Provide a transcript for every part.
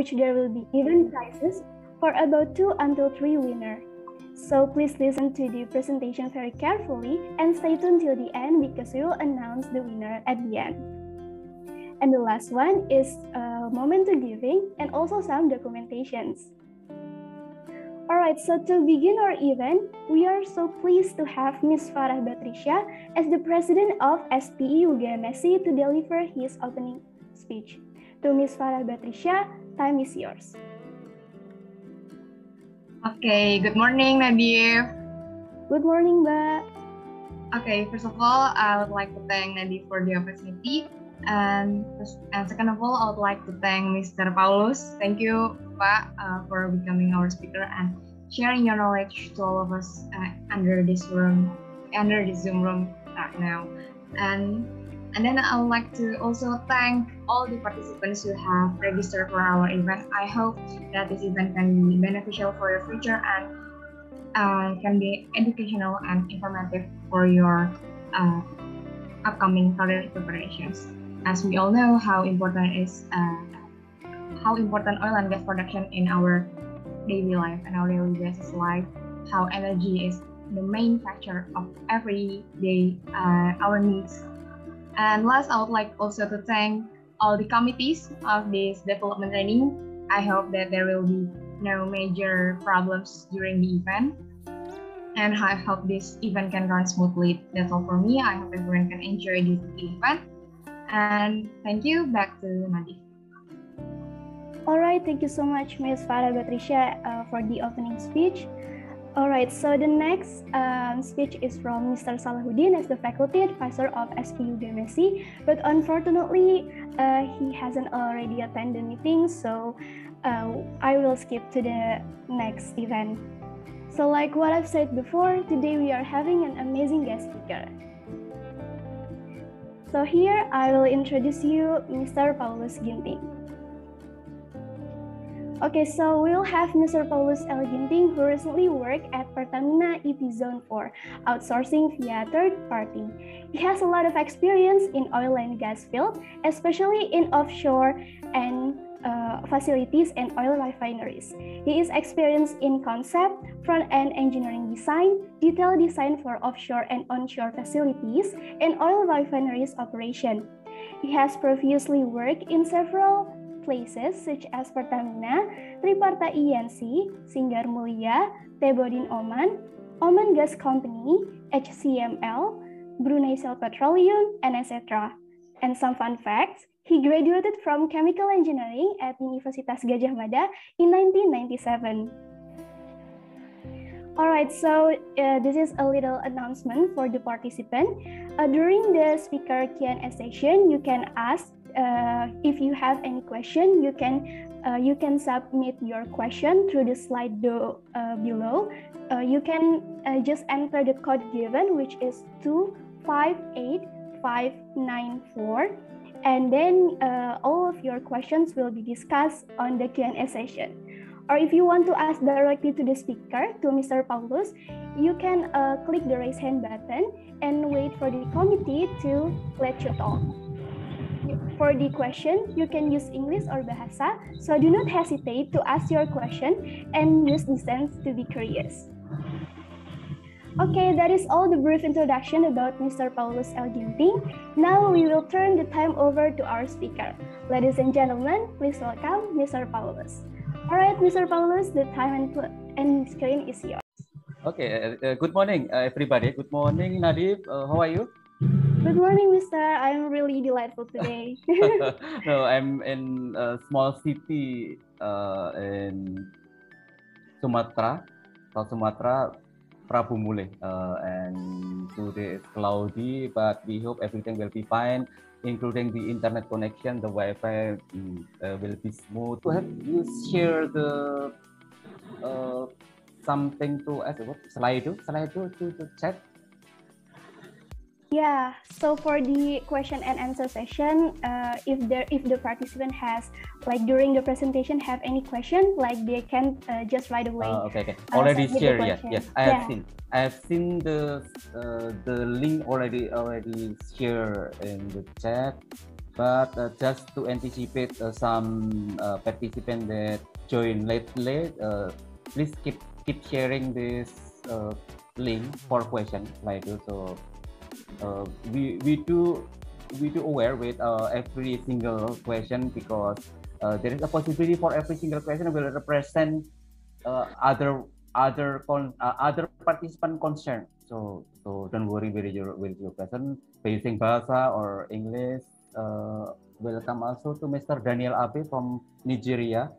which there will be given prizes for about 2 until 3 winners. So please listen to the presentation very carefully and stay tuned till the end because we will announce the winner at the end. And the last one is a moment to giving and also some documentations. Alright, so to begin our event, we are so pleased to have Ms. Farah Batrisya as the president of SPE UGMSI to deliver his opening speech. To Ms. Farah Batrisya, time is yours. Okay, good morning, Nadif. Good morning, Mbak. Okay, first of all, I would like to thank Nadif for the opportunity. And second of all, I would like to thank Mr. Paulus. Thank you, Pak, for becoming our speaker and sharing your knowledge to all of us under this Zoom room right now. And then I would like to also thank all the participants who have registered for our event. I hope that this event can be beneficial for your future and can be educational and informative for your upcoming career preparations. As we all know how important oil and gas production in our daily life and our daily basis life, how energy is the main factor of everyday our needs. And last, I would like also to thank all the committees of this development training. I hope that there will be no major problems during the event. And I hope this event can run smoothly. That's all for me. I hope everyone can enjoy this event. And thank you. Back to Nadif. All right, thank you so much, Ms. Farah Batrisya, for the opening speech. All right, so the next speech is from Mr. Salahuddin as the faculty advisor of SPE UGMSI, but unfortunately, he hasn't already attended the meeting, so I will skip to the next event. So like what I've said before, today we are having an amazing guest speaker. So here I will introduce you Mr. Paulus Ginting. Okay, so we'll have Mr. Paulus L. Ginting, who recently worked at Pertamina EP Zone 4, outsourcing via third party. He has a lot of experience in oil and gas field, especially in offshore and facilities and oil refineries. He is experienced in concept, front-end engineering design, detail design for offshore and onshore facilities, and oil refineries operation. He has previously worked in several places such as Pertamina, Triparta INC, Singar Mulia, Tebodin Oman, Oman Gas Company, HCML, Brunei Shell Petroleum, and etc. And some fun facts, he graduated from Chemical Engineering at Universitas Gadjah Mada in 1997. All right, so this is a little announcement for the participant. During the speaker Q&A session, you can ask if you have any question, you can submit your question through the slide below. You can just enter the code given, which is 258594, and then all of your questions will be discussed on the Q&A session. Or if you want to ask directly to the speaker, to Mr. Paulus, you can click the raise hand button and wait for the committee to let you talk. For the question, you can use English or Bahasa, so do not hesitate to ask your question and use the sense to be curious. Okay, that is all the brief introduction about Mr. Paulus L. Ginting. Now we will turn the time over to our speaker. Ladies and gentlemen, please welcome Mr. Paulus. All right, Mr. Paulus, the time and screen is yours. Okay, good morning, everybody. Good morning, Nadif. How are you? Good morning, Mr. I'm really delightful today. No, I'm in a small city in Sumatra, South Sumatra, Prabu Mule. And today is cloudy, but we hope everything will be fine, including the internet connection, the Wi-Fi will be smooth. Have you share the something to us? What slide to chat? Yeah, so for the question and answer session, if the participant has, like during the presentation, have any question, like they can just right away. Okay. Already share, yes. I have seen the link already share in the chat. But just to anticipate some participant that join late, please keep sharing this link for question like this. So we do aware with every single question because there is a possibility for every single question will represent other participant concern. So don't worry with your question facing bahasa or English. Welcome also to Mr. Daniel Abe from Nigeria.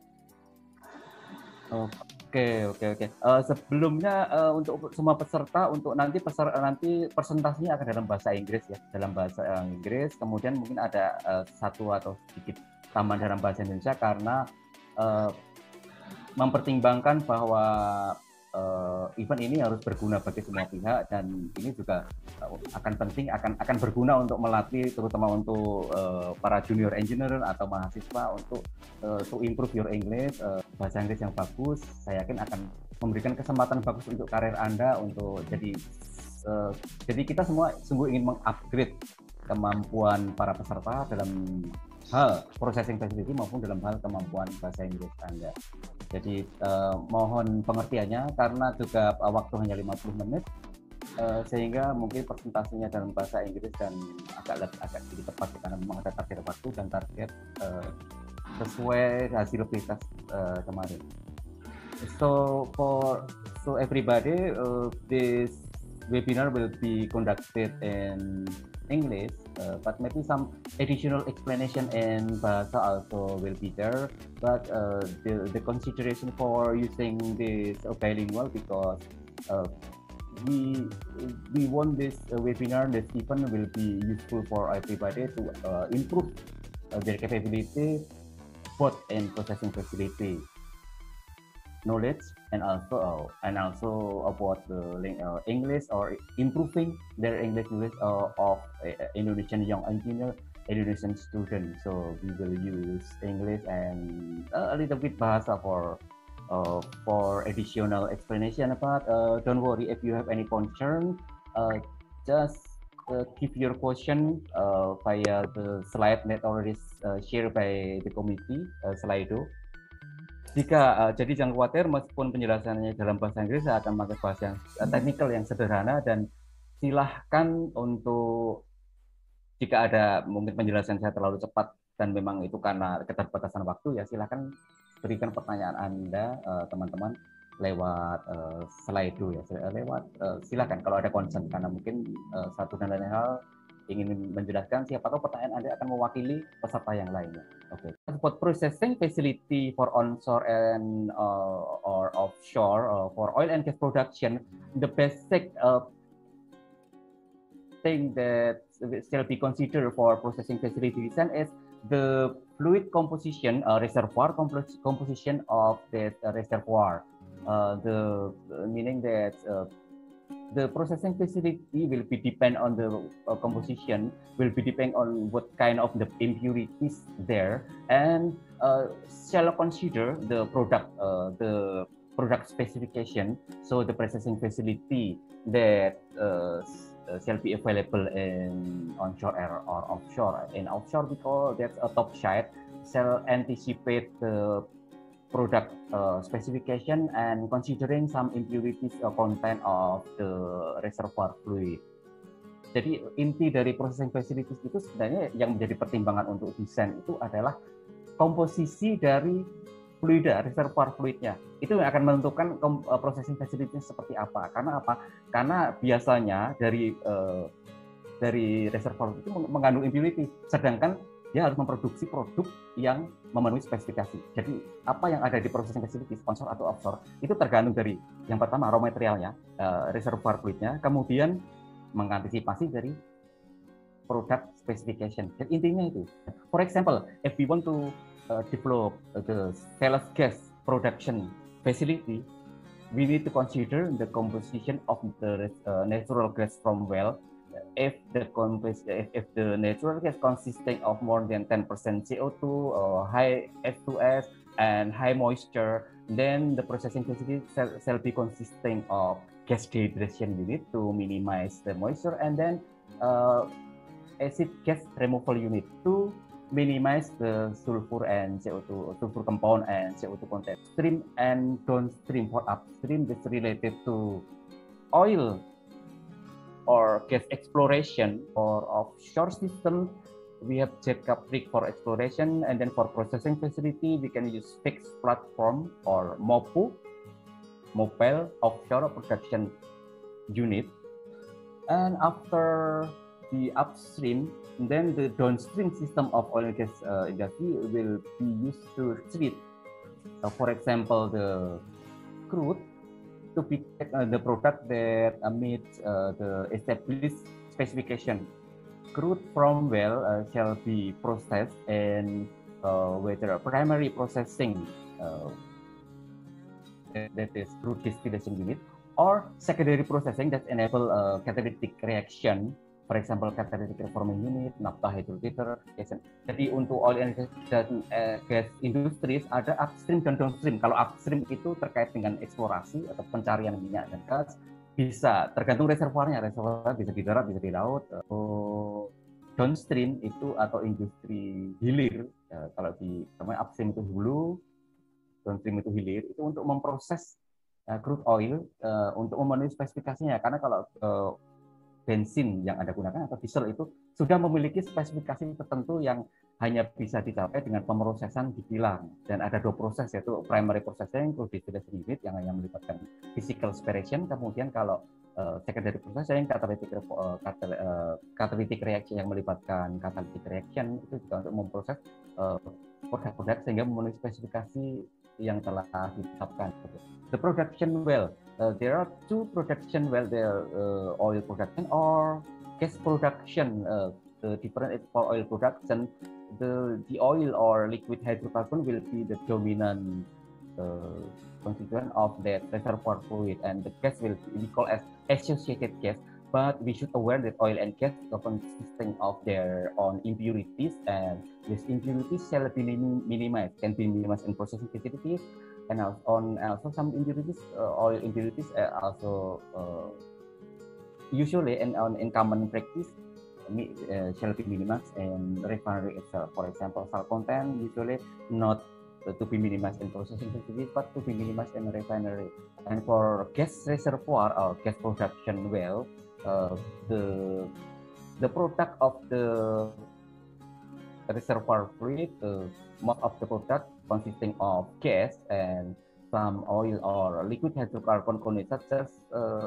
Oke. Sebelumnya untuk semua peserta untuk nanti presentasinya akan dalam bahasa Inggris ya, dalam bahasa Inggris. Kemudian mungkin ada satu atau sedikit tambahan dalam bahasa Indonesia karena mempertimbangkan bahwa event ini harus berguna bagi semua pihak dan ini juga akan penting, akan berguna untuk melatih terutama untuk para junior engineer atau mahasiswa untuk to improve your English, bahasa Inggris yang bagus. Saya yakin akan memberikan kesempatan bagus untuk karir Anda untuk jadi kita semua sungguh ingin mengupgrade kemampuan para peserta dalam hal processing facility maupun dalam hal kemampuan bahasa Inggris Anda. Jadi mohon pengertiannya karena juga waktu hanya 50 menit sehingga mungkin presentasinya dalam bahasa Inggris dan agak sedikit tepat karena memang ada target waktu dan target sesuai hasil prioritas kemarin. So everybody, this webinar will be conducted in English, but maybe some additional explanation in Bahasa also will be there. But the consideration for using this bilingual because we want this webinar, this event will be useful for everybody to improve their capability both in processing facility knowledge and also about the English or improving their English knowledge of Indonesian young engineer, Indonesian student. So we will use English and a little bit bahasa for additional explanation. But don't worry if you have any concern, just give your question via the slide that already shared by the committee, Slido. Jadi jangan khawatir meskipun penjelasannya dalam bahasa Inggris, saya akan pakai bahasa yang teknikal yang sederhana dan silahkan untuk jika ada mungkin penjelasan saya terlalu cepat dan memang itu karena keterbatasan waktu ya silahkan berikan pertanyaan Anda teman-teman lewat Slido ya, silakan kalau ada concern karena mungkin satu dan lain hal ingin menjelaskan siapa tahu pertanyaan Anda akan mewakili peserta yang lainnya. Oke. Support processing facility for onshore and or offshore for oil and gas production, the basic thing that shall be considered for processing facility design is the fluid composition, reservoir composition of the reservoir. Meaning that the processing facility will be depend on the composition, will be depend on what kind of the impurities there, and shall consider the product specification. So the processing facility that shall be available in onshore or offshore. In offshore, because that's a top site, shall anticipate the product specification and considering some impurities content of the reservoir fluid. Jadi inti dari processing facilities itu sebenarnya yang menjadi pertimbangan untuk desain itu adalah komposisi dari fluida, reservoir fluidnya. Itu yang akan menentukan processing facilities seperti apa. Karena apa? Karena biasanya dari reservoir itu mengandung impurities, sedangkan dia harus memproduksi produk yang memenuhi spesifikasi. Jadi apa yang ada di processing facility, onshore atau offshore, itu tergantung dari yang pertama raw materialnya, reservoir fluidnya, kemudian mengantisipasi dari product specification. Jadi intinya itu. For example, if we want to develop the shale gas production facility, we need to consider the composition of the natural gas from well. If the natural gas consisting of more than 10% CO2, high H2S, and high moisture, then the processing facility shall be consisting of gas dehydration unit to minimize the moisture, and then acid gas removal unit to minimize the sulfur and CO2, sulfur compound and CO2 content. Upstream and downstream. For upstream, this related to oil or gas exploration. For offshore system, we have jackup rig for exploration, and then for processing facility, we can use fixed platform or MOPU, mobile offshore production unit. And after the upstream, then the downstream system of oil and gas industry will be used to treat, for example, the crude to be the product that meets the established specification. Crude from well shall be processed and whether primary processing, that is crude distillation unit, or secondary processing that enable catalytic reaction, for example catalytic reforming unit, naphtha hydrotreater. Jadi untuk oil and gas industries ada upstream dan downstream. Kalau upstream itu terkait dengan eksplorasi atau pencarian minyak dan gas, bisa tergantung reservoirnya, reservoir bisa di darat bisa di laut. Downstream itu atau industri hilir, kalau di upstream itu hulu, downstream itu hilir, itu untuk memproses crude oil untuk memenuhi spesifikasinya. Karena kalau bensin yang Anda gunakan atau diesel itu sudah memiliki spesifikasi tertentu yang hanya bisa dicapai dengan pemrosesan di kilang. Dan ada dua proses, yaitu primary processing, crude distillation unit yang melibatkan physical separation, kemudian kalau secondary processing, catalytic reaction yang melibatkan catalytic reaction, itu juga untuk memproses produk-produk sehingga memenuhi spesifikasi yang telah ditetapkan. The production well, there are two production well, there oil production or gas production. The difference is for oil production, the oil or liquid hydrocarbon will be the dominant constituent of that reservoir fluid, and the gas will be called as associated gas. But we should aware that oil and gas are consisting of their own impurities, and these impurities shall be minimized, can be minimized in processing facilities, and also some impurities, oil impurities also usually and in common practice shall be minimized in refinery itself. For example, salt content usually not to be minimized in processing facilities, but to be minimized in refinery. And for gas reservoir or gas production well, the product of the reservoir fluid, most of the product consisting of gas and some oil or liquid hydrocarbon content, such as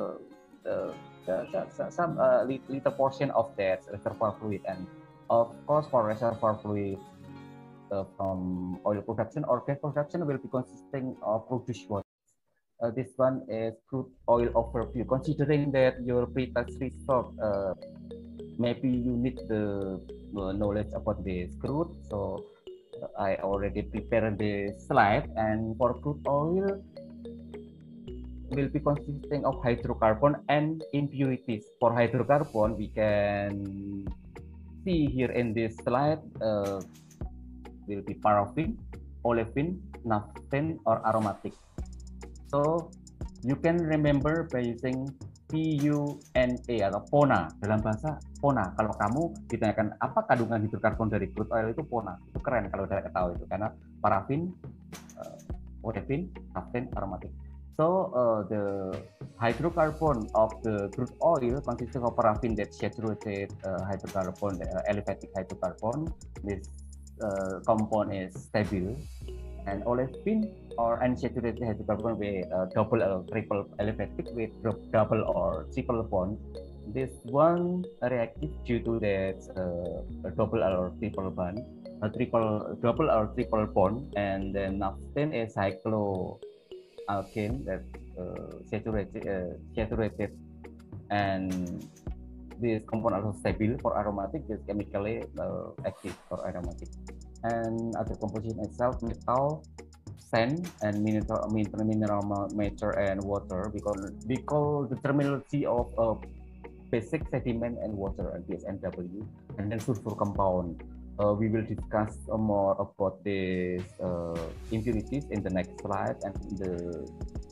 some little portion of that reservoir fluid. And of course, for reservoir fluid from oil production or gas production will be consisting of produced water. This one is crude oil overview. Considering that your pre-test result, maybe you need the knowledge about this crude. So I already prepared the slide, and for crude oil will be consisting of hydrocarbon and impurities. For hydrocarbon, we can see here in this slide will be paraffin, olefin, naphthalene, or aromatic. So you can remember by using PUNA atau PONA. Dalam bahasa PONA, kalau kamu ditanyakan apa kandungan hidrokarbon dari crude oil, itu PONA. Itu keren kalau udah tahu itu, karena paraffin, olefin, naphthalene, aromatic. So the hydrocarbon of the crude oil consists of paraffin, that saturated hydrocarbon, aliphatic hydrocarbon. This compound is stable. And olefin or unsaturated hydrocarbon with double or triple aliphatic with double or triple bond. This one reactive due to that double or triple bond, double or triple bond. And then naphthalene is cycloalkane, that saturated, and this compound also stable. For aromatic, is chemically active for aromatic. And other composition itself, metal, sand, and mineral matter and water, because the terminology of basic sediment and water, BSNW, and then sulfur compound. We will discuss more about these impurities in the next slide, and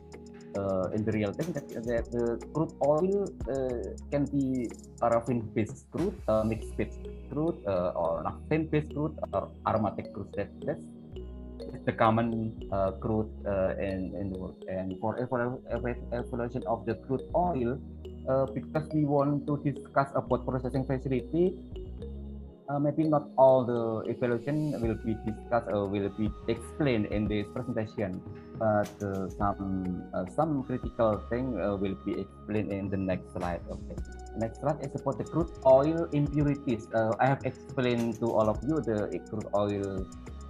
in the real thing that the crude oil can be paraffin-based crude, mixed-based crude, or naphthalene-based crude, or aromatic crude. That's the common crude in the world. And for evaluation of the crude oil, because we want to discuss about processing facility, maybe not all the evaluation will be discussed or will be explained in this presentation, but some critical thing will be explained in the next slide. Okay, next slide is about the crude oil impurities. I have explained to all of you the crude oil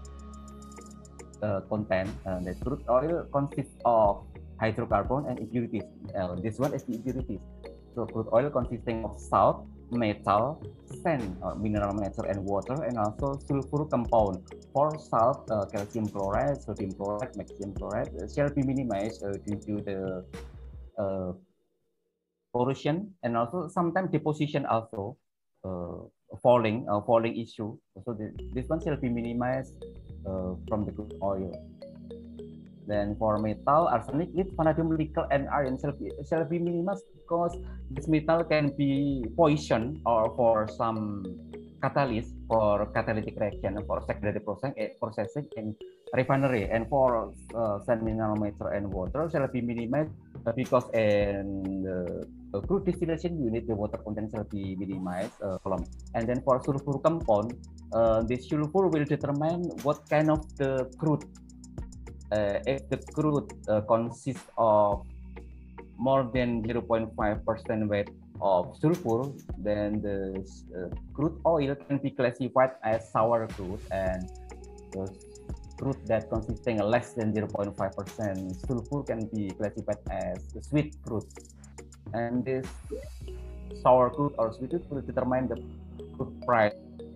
content. The crude oil consists of hydrocarbon and impurities. This one is the impurities. So crude oil consisting of salt, metal, sand, mineral matter, and water, and also sulfur compound. For salt, calcium chloride, sodium chloride, magnesium chloride shall be minimized due to the corrosion and also sometimes deposition also falling issue. So this one shall be minimized from the crude oil. Then for metal, arsenic, lead, vanadium, nickel, and iron shall be minimized because this metal can be poison or for some catalyst for catalytic reaction for secondary processing in refinery. And for sand, mineral matter, and water shall be minimized because in the crude distillation unit the water content shall be minimized. And then for sulfur compound, this sulfur will determine what kind of the crude. If the crude consists of more than 0.5% weight of sulfur, then the crude oil can be classified as sour crude, and the crude that consisting less than 0.5% sulfur can be classified as sweet crude. And this sour crude or sweet crude will determine the crude price.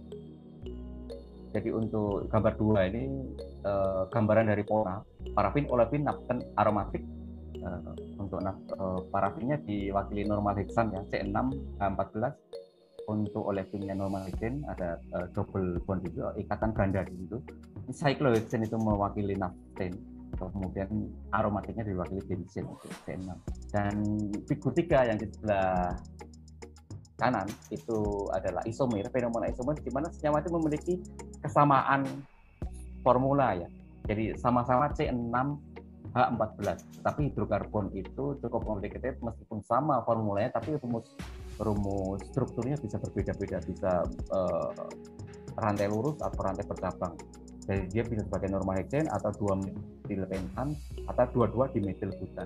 Jadi untuk gambar 2 ini gambaran dari PONA, parafin, olefin, naphthalene, aromatik. Untuk parafinnya diwakili normal heksan ya, C6H14. Untuk olefinnya normal heksan ada double bond itu, ikatan ganda di situ. Cyclohexane itu mewakili naphthalene. Kemudian aromatiknya diwakili benzene itu C6. Dan figur 3 yang di sebelah kanan itu adalah isomer, fenomena isomer di mana senyawa itu memiliki kesamaan formula ya. Jadi sama-sama C6H14, tapi hidrokarbon itu cukup complicated meskipun sama formulanya, tapi rumus strukturnya bisa berbeda-beda, bisa rantai lurus atau rantai bercabang. Jadi dia bisa sebagai normal heksen atau 2-metilpentan atau 2,2 dimetilbutan.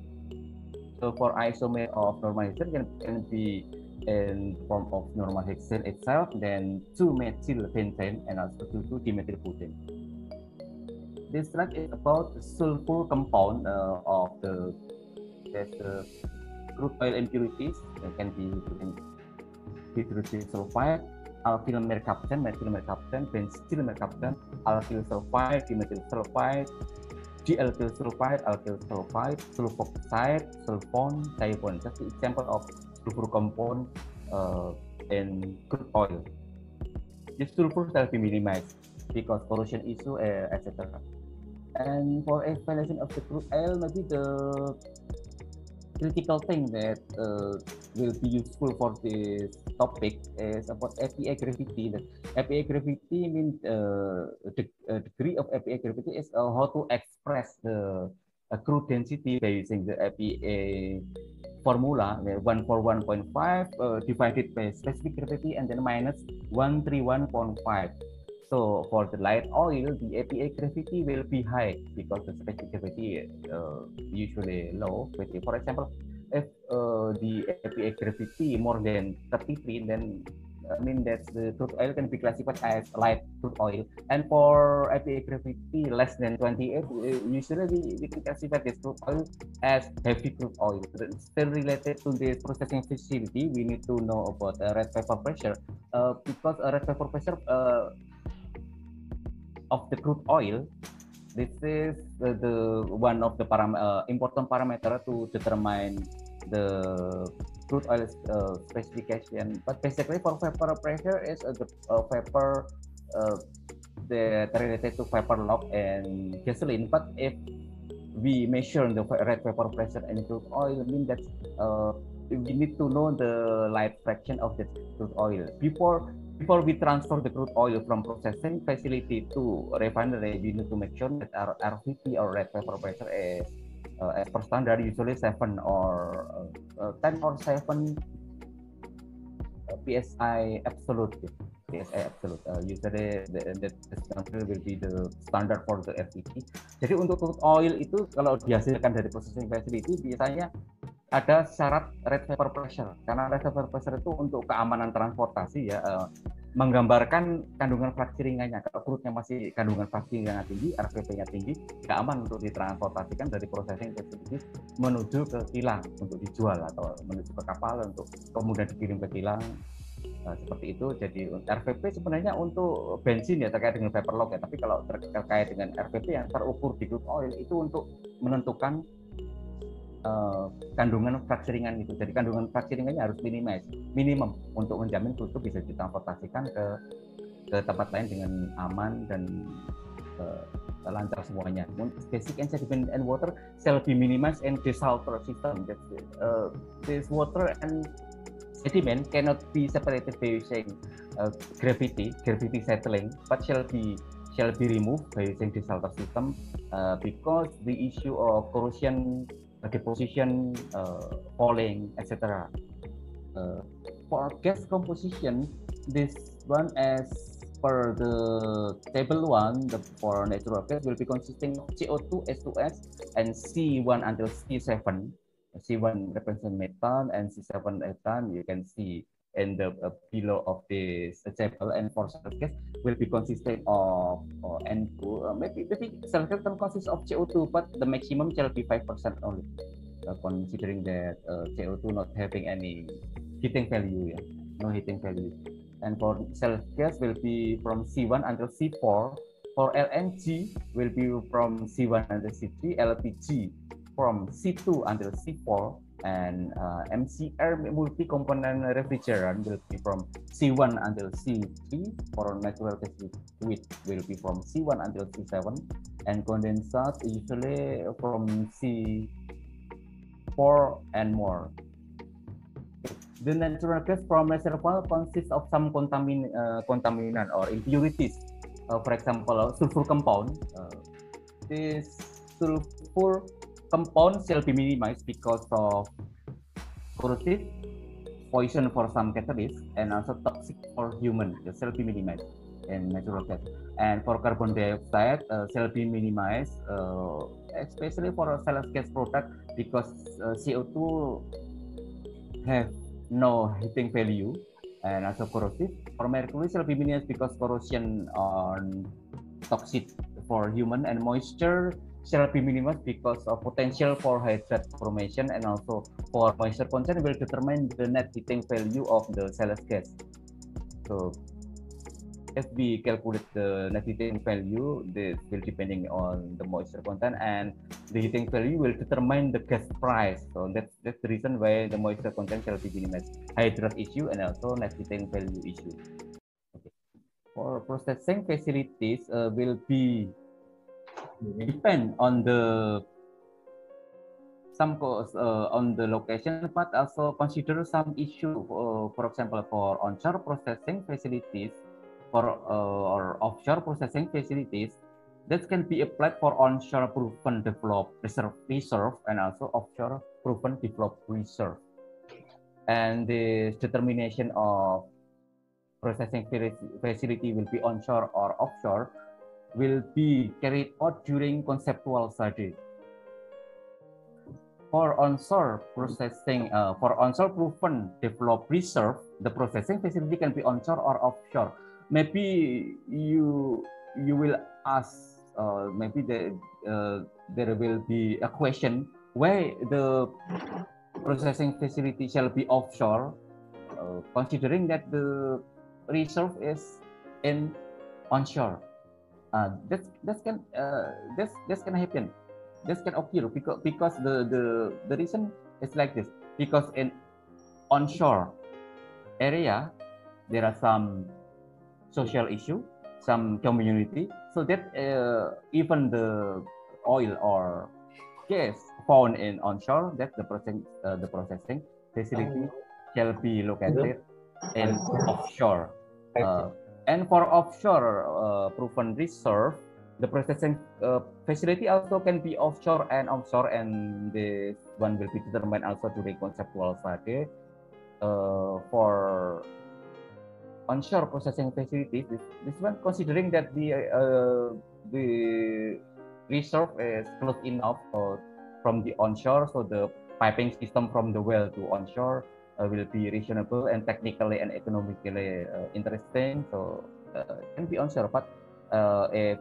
So for isomer of normal hexane can be in form of normal hexane itself, then 2-methylpentane and also 2,2-dimethylbutane. This slide is about the sulfur compound of the crude oil impurities. It can be hydrogen sulfide, alkyl mercaptan, methyl mercaptan, benzyl mercaptan, alkyl sulfide, dimethyl sulfide, dialkyl sulfide, alkyl sulfide, sulfoxide, sulfone, diabone. That's the example of sulfur compound in crude oil. This sulfur shall be minimized because corrosion issue, etc. And for evaluation of the crude oil, maybe the critical thing that will be useful for this topic is about API gravity. The API gravity means the degree of API gravity is how to express the crude density by using the API formula, 141.5 divided by specific gravity and then minus 131.5. So for the light oil, the API gravity will be high because the specific gravity is usually low. For example, if the API gravity more than 33, then I mean that the crude oil can be classified as light crude oil. And for API gravity less than 28, usually we can classify this crude oil as heavy crude oil. Still related to this processing facility, we need to know about red vapor pressure because red vapor pressure of the crude oil, this is the one of the important parameter to determine the crude oil specification. But basically, for vapor pressure is the vapor that related to vapor lock and gasoline. But if we measure the red vapor pressure and crude oil, mean that we need to know the light fraction of the crude oil before we transfer the crude oil from processing facility to refinery. We need to make sure that our RVP or red vapor pressure is as per standard, usually 7 or 10 or 7 PSI absolute. PSI absolute. Usually the number will be the standard for the RVP. Jadi untuk crude oil itu kalau dihasilkan dari processing facility biasanya ada syarat red vapor pressure, karena red vapor pressure itu untuk keamanan transportasi ya, menggambarkan kandungan fraksi ringannya. Kalau crude-nya masih kandungan fraksi ringannya tinggi, RVP-nya tinggi, tidak aman untuk ditransportasikan dari processing facility menuju ke kilang untuk dijual atau menuju ke kapal untuk kemudian dikirim ke kilang. Seperti itu. Jadi RVP sebenarnya untuk bensin ya terkait dengan vapor lock ya, tapi kalau terkait dengan RVP yang terukur di crude oil itu untuk menentukan kandungan fraksi ringan itu. Jadi kandungan fraksi ringannya harus minimum untuk menjamin crude itu bisa ditransportasikan ke tempat lain dengan aman dan lancar semuanya. Basic and sediment and water shall be minimized in desalter system. This water and sediment cannot be separated by using gravity settling, but shall be removed by using desalter system because the issue of corrosion, deposition, falling, etc. For gas composition, this one as per the table 1, for natural gas will be consisting of CO2, S2S, and C1 until C7. C1 represents methane and C7 ethane. You can see in the below of this table. And for surface gas will be consisting of N2. Maybe surface can consist of CO2, but the maximum shall be 5% only. Considering that CO2 not having any heating value, yeah, no heating value. And for self gas will be from C1 until C4. For LNG will be from C1 until C3. LPG from C2 until C4, and MCR multi-component refrigerant will be from C1 until C3. For natural gas liquid will be from C1 until C7, and condensate usually from C4 and more. The natural gas from reservoir consists of some contaminant or impurities. For example, sulfur compound. This sulfur compound shall be minimized because of corrosive, poison for some catalysts, and also toxic for human. It shall be minimized in natural gas. And for carbon dioxide shall be minimized, especially for a self gas product, because CO2 have no heating value and also corrosive. For mercury shall be minimized because corrosion on toxic for human, and moisture shall be minimized because of potential for hydrate formation, and also for moisture content will determine the net heating value of the self gas. So if we calculate the net heating value, this will depending on the moisture content, and the heating value will determine the gas price. So that's the reason why the moisture content shall be minimized, hydrate issue, and also net heating value issue. Okay. For processing facilities will be depend on the on the location, but also consider some issue. For example, for onshore processing facilities, or offshore processing facilities, that can be applied for onshore proven develop reserve, and also offshore proven develop reserve. And the determination of processing facility will be onshore or offshore will be carried out during conceptual study. For onshore processing, for onshore proven developed reserve, the processing facility can be onshore or offshore. Maybe you will ask, maybe there will be a question why the processing facility shall be offshore, considering that the reserve is in onshore. That can happen. This can occur because the reason is like this. Because in onshore area there are some social issue, some community, so that even the oil or gas found in onshore, that the processing facility shall be located in offshore. And for offshore proven reserve, the processing facility also can be offshore and onshore, and this one will be determined also during conceptual study. For onshore processing facilities, this one considering that the reserve is close enough from the onshore, so the piping system from the well to onshore will be reasonable and technically and economically interesting. So can be onshore, but if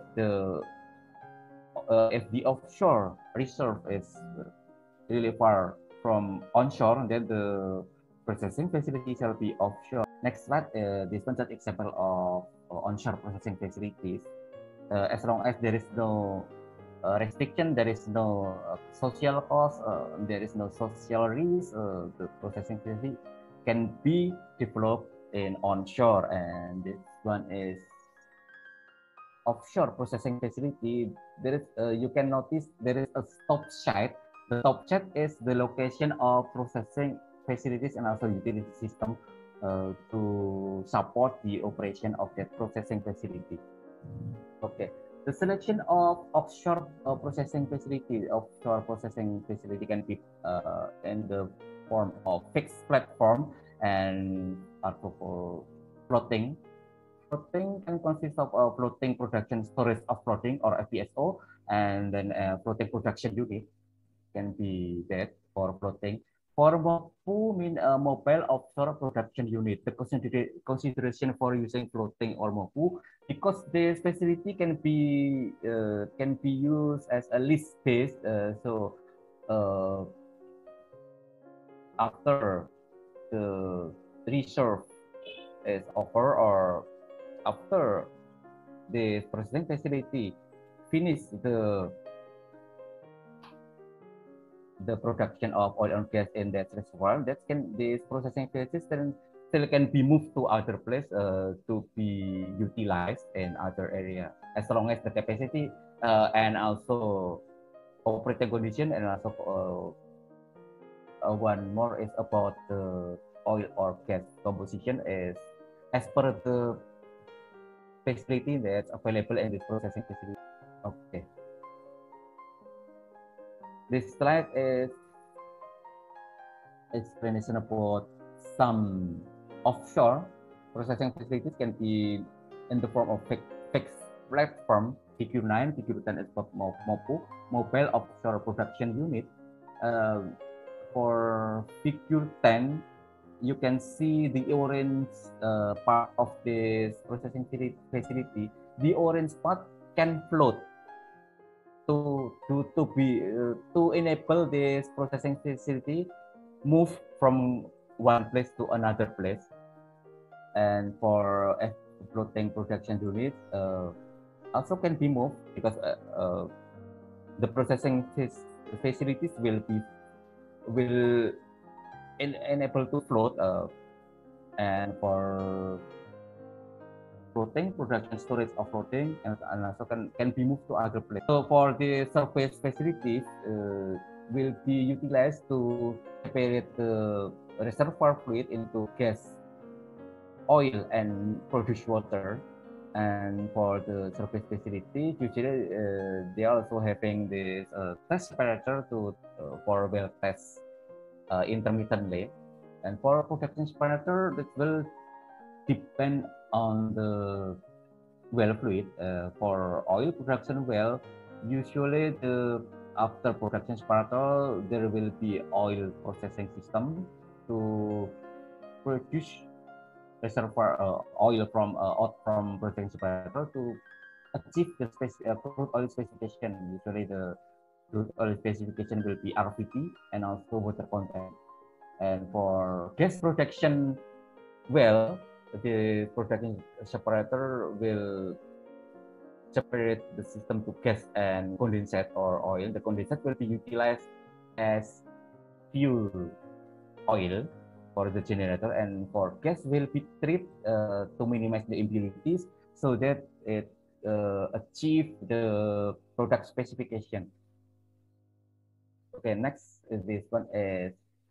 the offshore reserve is really far from onshore, then the processing facility shall be offshore. Next slide, this one is example of onshore processing facilities. As long as there is no restriction, there is no social cost, there is no social risk, the processing facility can be developed in onshore, and this one is offshore processing facility. There is you can notice there is a stop site. The top chat is the location of processing facilities and also utility system to support the operation of that processing facility. Okay, the selection of offshore processing facility can be in the form of fixed platform and also floating. Floating can consist of floating production storage of floating or FPSO, and then floating production unit can be that for floating. For MOPU mean mobile offshore production unit. The consideration for using floating or MOPU, because this facility can be used as a lease base. So after the reserve is over, or after the processing facility finish the production of oil and gas in that reservoir, this processing facility still can be moved to other place to be utilized in other area, as long as the capacity and also operating condition, and also one more is about the oil or gas composition is as per the facility that's available in this processing facility. Okay. This slide is explanation about some offshore processing facilities can be in the form of fixed platform. PQ9, PQ10 is for MOPU, mobile offshore production unit. For PQ10, you can see the orange part of this processing facility. The orange part can float to enable this processing facility move from one place to another place. And for floating production unit also can be moved, because the processing facilities will enable to float, and for floating production storage of floating and also can be moved to other places. So for the surface facilities will be utilized to separate the reservoir fluid into gas, oil, and produced water. And for the surface facility, usually they are also having this test separator to for well test intermittently. And for production separator, that will depend on the well fluid. For oil production well, usually after production separator, there will be oil processing system to produce reservoir oil from processing separator to achieve the crude oil specification. Usually the crude oil specification will be RVP and also water content. And for gas production well, the production separator will separate the system to gas and condensate or oil. The condensate will be utilized as fuel oil for the generator, and for gas will be treated to minimize the impurities so that it achieve the product specification. Okay, next is this one is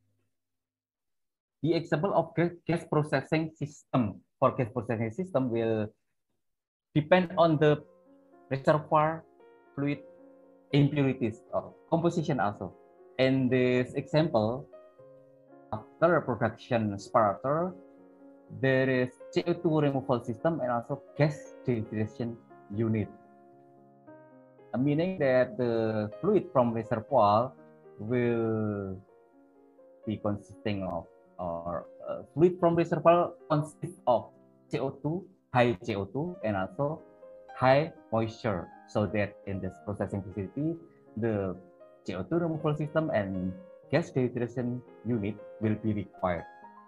the example of gas processing system. For gas processing system will depend on the reservoir fluid impurities or composition also. In this example, after production separator, there is CO2 removal system and also gas dehydration unit. Meaning that the fluid from reservoir will be consisting of, or fluid from reservoir consists of CO2, high CO2, and also high moisture. So that in this processing facility, the CO2 removal system and gas dehydration unit will be required.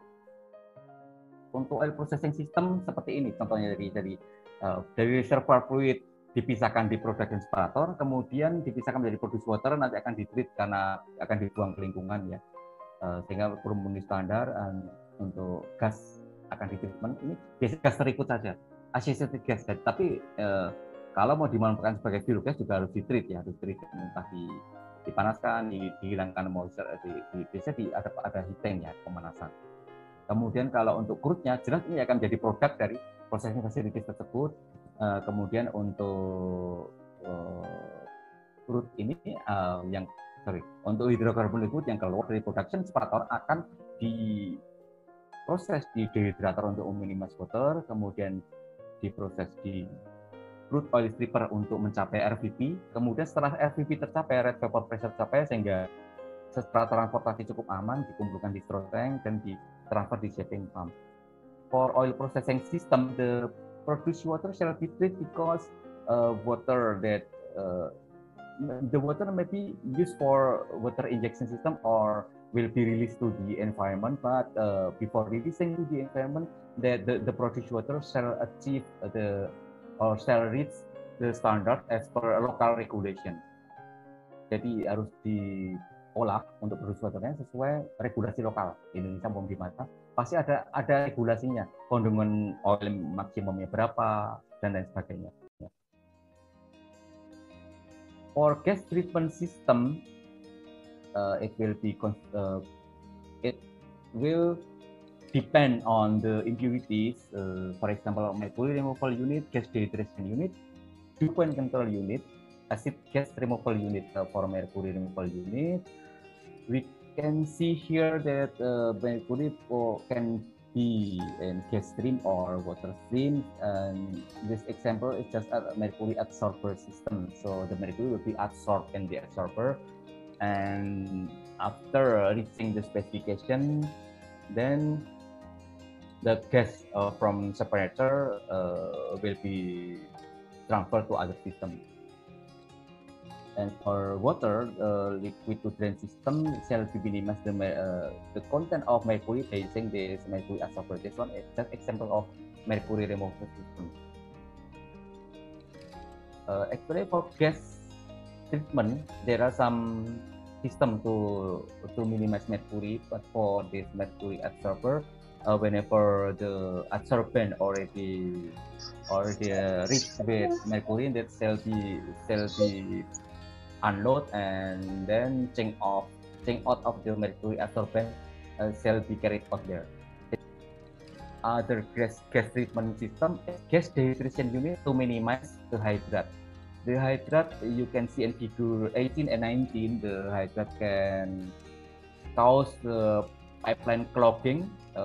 Untuk oil processing system seperti ini, contohnya dari reservoir fluid dipisahkan di production separator, kemudian dipisahkan menjadi produce water, nanti akan ditreat karena akan dibuang ke lingkungan ya, sehingga perlu memenuhi standar untuk gas akan ditreatment. Ini biasanya gas terikut saja, associated gas, tapi kalau mau dimanfaatkan sebagai fuel gas juga harus ditreat ya, harus ditreat, entah dipanaskan, dihilangkan moisture, biasanya ada heating ya, pemanasan. Kemudian kalau untuk crude-nya, jelas ini akan menjadi produk dari processing facilities tersebut. Kemudian untuk crude ini untuk hidrokarbon liquid yang keluar dari production separator akan diproses di dehydrator untuk minimize water, kemudian diproses di crude oil stripper untuk mencapai RVP. Kemudian setelah RVP tercapai, red vapor pressure tercapai, sehingga setelah transportasi cukup aman, dikumpulkan di straw tank dan ditransfer di shipping pump. For oil processing system, the produced water shall be treated because water that the water may be used for water injection system or will be released to the environment, but before releasing to the environment, the produced water shall achieve shall reach the standard as per local regulation. Jadi harus diolah untuk produced waternya sesuai regulasi lokal. Indonesia mau gimana? Pasti ada regulasinya, kandungan oil maksimumnya berapa dan lain sebagainya. For gas treatment system, it will depend on the impurities. For example, mercury removal unit, gas dehydration unit, dew point control unit, acid gas removal unit. For mercury removal unit, we can see here that mercury can be in gas stream or water stream, and this example is just a mercury adsorber system. So the mercury will be adsorbed in the adsorber, and after reaching the specification, then the gas from separator will be transferred to other system. And for water, liquid to drain system shall be minimize the content of mercury by using this mercury adsorber. This one is just example of mercury removal system. Actually, for gas treatment, there are some system to minimize mercury, but for this mercury adsorber, whenever the adsorbent already reached with mercury, that shall be unload and then change out of the mercury adsorbent shall be carried out there. Other gas treatment system is gas dehydration unit to minimize the hydrate. The hydrate you can see in figure 18 and 19. The hydrate can cause the pipeline clogging,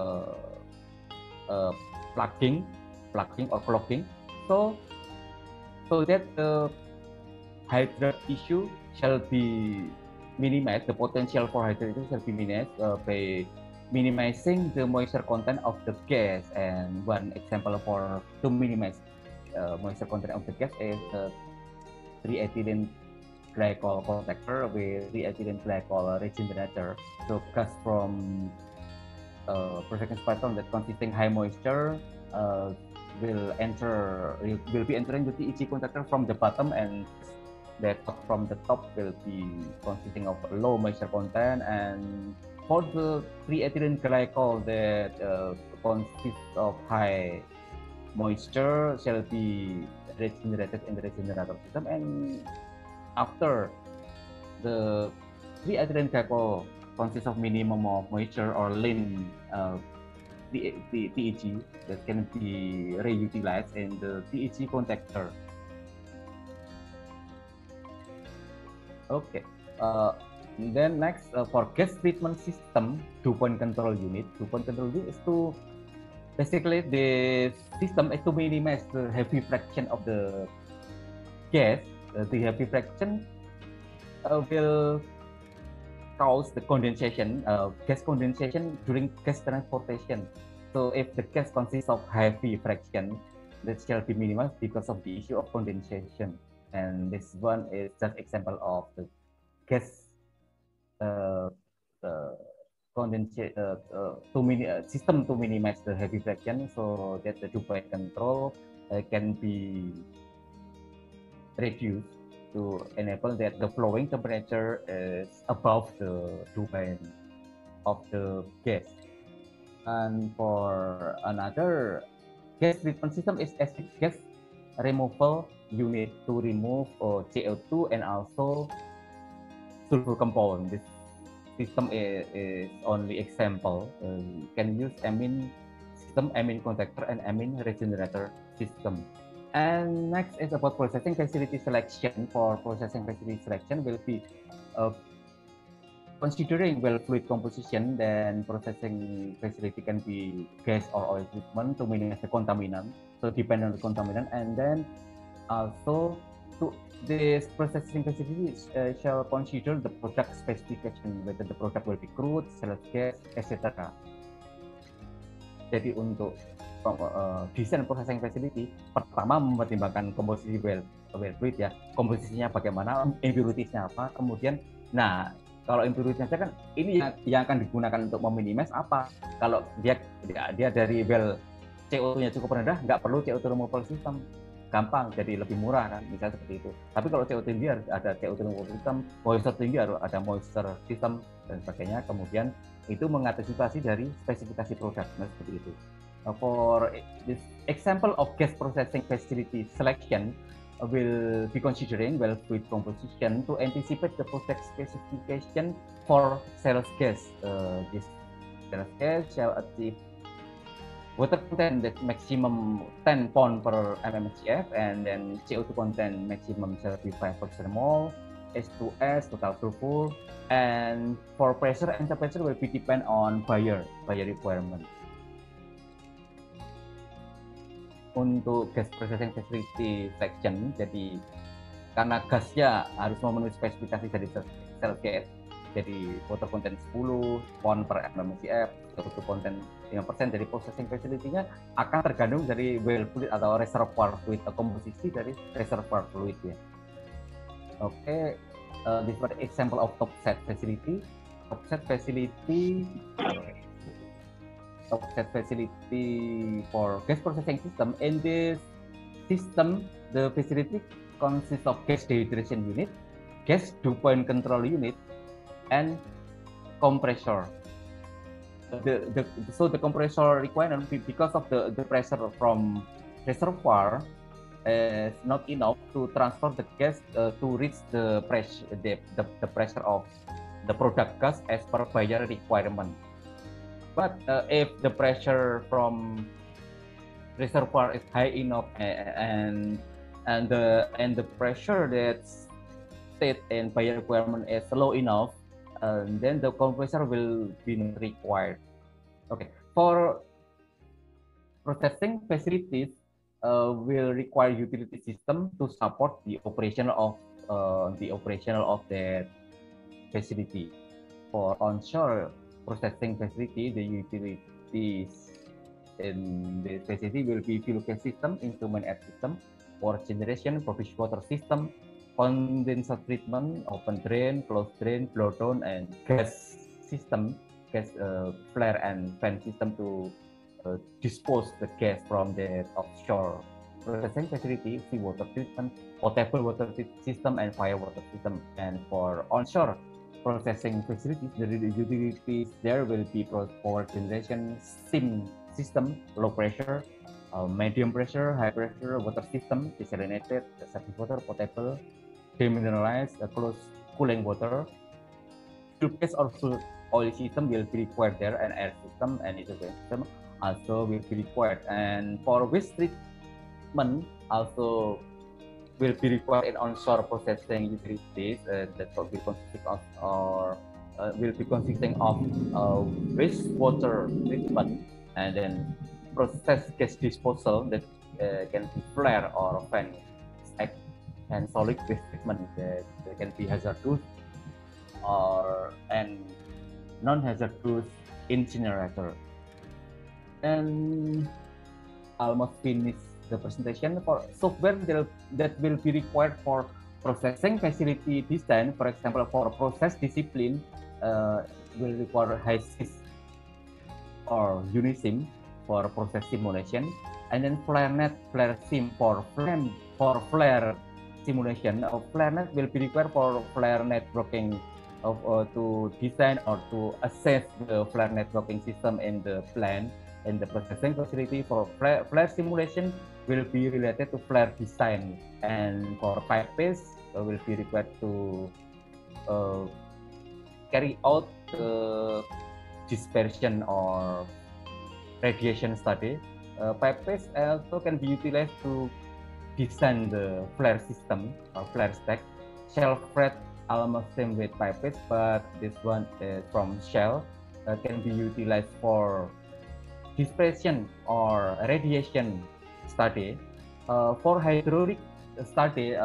plugging or clogging. So that the hydrate issue shall be minimized, the potential for hydrate issue shall be minimized by minimizing the moisture content of the gas. And one example to minimize moisture content of the gas is 3-ethylene glycol contactor with 3-ethylene glycol regenerator. So gas from processing spectrum that consisting high moisture will be entering the TEG contactor from the bottom, and that from the top will be consisting of low moisture content. And for the 3-ethylene glycol that consists of high moisture shall be regenerated in the regenerator system. And after the The ethylene glycol consists of minimum of moisture or lean TEG that can be reutilized in the TEG contactor. Okay. Then next, for gas treatment system, two-point control unit. Two-point control unit is to basically the system is to minimize the heavy fraction of the gas. The heavy fraction will cause the condensation, gas condensation during gas transportation. So if the gas consists of heavy fraction, that shall be minimized because of the issue of condensation. And this one is just example of the gas system to minimize the heavy fraction, so that the two-point control can be reduced to enable that the flowing temperature is above the dew point of the gas. And for another gas treatment system is acid gas removal unit to remove CO2 and also sulfur compound. This system is only example. Can use amine system, amine contactor, and amine regenerator system. And next is about processing facility selection. For processing facility selection will be considering well fluid composition, then processing facility can be gas or oil treatment to minimize the contaminant. So depend on the contaminant, and then also to this processing facility shall consider the product specification, whether the product will be crude, shale gas, etc. Jadi untuk desain processing facility, pertama mempertimbangkan komposisi well fluid ya, komposisinya bagaimana, impuritiesnya apa, kemudian, nah kalau impuritiesnya kan ini yang akan digunakan untuk meminimize apa. Kalau dia dari well CO2-nya cukup rendah, nggak perlu CO2 removal system, gampang, jadi lebih murah kan, misalnya seperti itu. Tapi kalau CO2 tinggi harus ada CO2 removal system, moisture tinggi harus ada moisture system dan sebagainya. Kemudian itu mengantisipasi dari spesifikasi produk, nah seperti itu. For this example of gas processing facility selection, will be considering well fluid composition to anticipate the product specification for sales gas. This sales gas shall achieve water content that maximum 10 pound per mmHg, and then CO2 content maximum shall be 5% mole, H2S, total sulfur, and for pressure and temperature will be depend on buyer requirement. Untuk gas processing facility selection, jadi karena gasnya harus memenuhi spesifikasi dari sales gas, jadi water content 10 pound per mmHg, CO2 content 5%, dari processing facility-nya akan tergantung dari well fluid atau reservoir fluid, atau komposisi dari reservoir fluid ya. Oke, this is example of topset facility. Topset facility for gas processing system. In this system, the facility consists of gas dehydration unit, gas dew point control unit, and compressor. So the compressor requirement, because of the pressure from reservoir is not enough to transfer the gas to reach the pressure of the product gas as per buyer requirement. But if the pressure from reservoir is high enough and the pressure that's state in buyer requirement is low enough, then the compressor will be required. Okay, for processing facilities will require utility system to support the operational of that facility. For onshore processing facility, the utilities in the facility will be fuel gas system, instrument air system, power generation, provision water system, condenser treatment, open drain, closed drain, blow down, and gas system, gas flare and fan system to dispose the gas from the offshore processing facility, seawater treatment, potable water system, and fire water system. And for onshore processing facilities, the utilities there will be power generation, steam system, low pressure, medium pressure, high pressure water system, desalinated, surface water, potable, demineralized, closed cooling water, fuel-based or fuel oil system will be required there, and air system and nitrogen system also will be required. And for waste treatment also will be required in onshore processing utilities that will be consisting of wastewater treatment, and then process gas disposal that can be flare or fan stack, and solid waste treatment that can be hazardous and non-hazardous incinerator. And almost finished the presentation. For software that will be required for processing facility design, for example, for process discipline, will require HYSYS or Unisim for process simulation, and then FlareNet, FlareSim for flare simulation. FlareNet will be required for flare networking to design or to assess the flare networking system in the plant. And the processing facility for flare simulation will be related to flare design, and for pipe-based will be required to carry out the dispersion or radiation study. Pipe-based also can be utilized to design the flare system or flare stack. Shell-fed almost same with pipe-based, but this one is from Shell, can be utilized for dispersion or radiation study. For hydraulic study,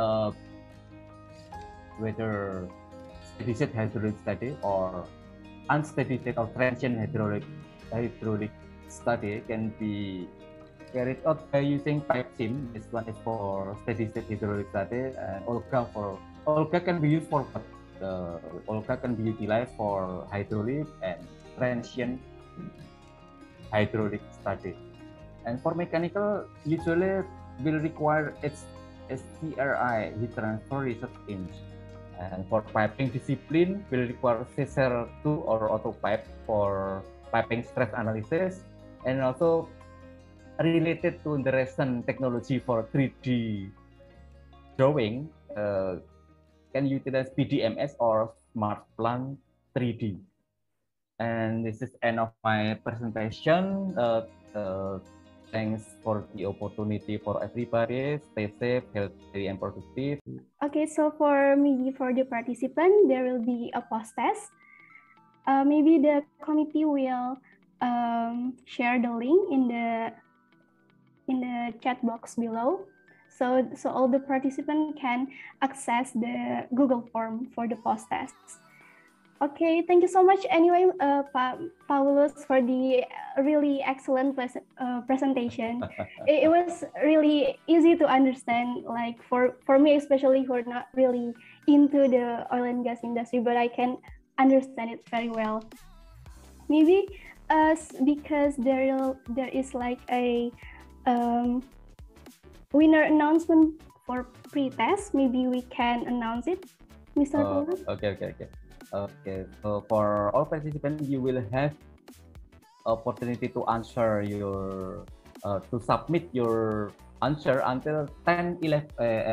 whether steady state hydraulic study or unsteady state or transient hydraulic study can be carried out by using PipeSim. This one is for steady state hydraulic study, and Olga can be used for Olga can be utilized for hydraulic and transient hydraulic study. And for mechanical, usually will require STRI, heat transfer research inch. And for piping discipline, will require CSR2 or AutoPipe for piping stress analysis, and also related to the recent technology for 3D drawing, can utilize PDMS or SmartPlan 3D. And this is end of my presentation. Thanks for the opportunity for everybody. Stay safe, healthy, and productive. Okay, so for the participant, there will be a post test. Maybe the committee will share the link in the chat box below, so all the participants can access the Google form for the post test. Okay, thank you so much anyway, Paulus, for the really excellent presentation. It was really easy to understand, like for me especially, who are not really into the oil and gas industry, but I can understand it very well. Maybe because there is like a winner announcement for pre-test, maybe we can announce it, Mr. Paulus. Okay, so for all participants, you will have opportunity to answer your to submit your answer until 11:30.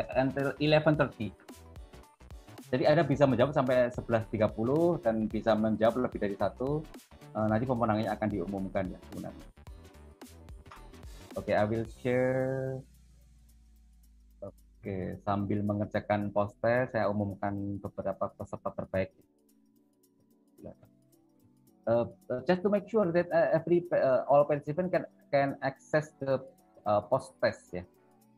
Jadi Anda bisa menjawab sampai 11:30 dan bisa menjawab lebih dari satu. Nanti pemenangnya akan diumumkan ya sebenarnya. Oke, I will share. Oke, sambil mengerjakan poster, saya umumkan beberapa peserta terbaik. Just to make sure that all participants can access the post test, ya.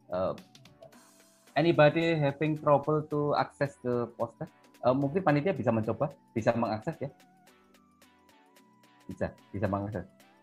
Anybody having trouble to access the post test? Mungkin panitia bisa mencoba, bisa mengakses ya. Bisa mengakses.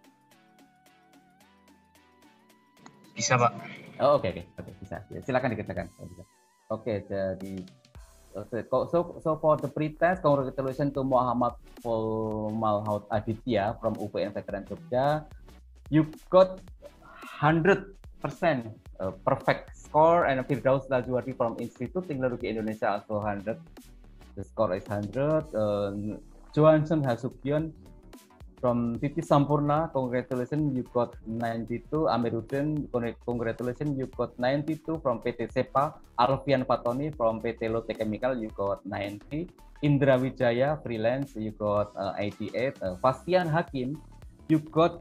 Bisa, Pak. Oh, oke, bisa. Ya, silakan dikerjakan. Oke, jadi so for the pre-test, congratulations to Muhammad Malhaut Aditya from UPN Veteran Jogja. You got 100% perfect score, and Firdaus Lajuardi from Institut Teknologi Indonesia also 100. The score is 100. Johansson Hasugion from Titi Sampurna, congratulations, you got 92. Amiruddin, congratulations, you got 92 from PT Sepa. Alfian Patoni from PT Lotte Chemical, you got 90. Indra Wijaya, freelance, you got 88. Fastian Hakim, you got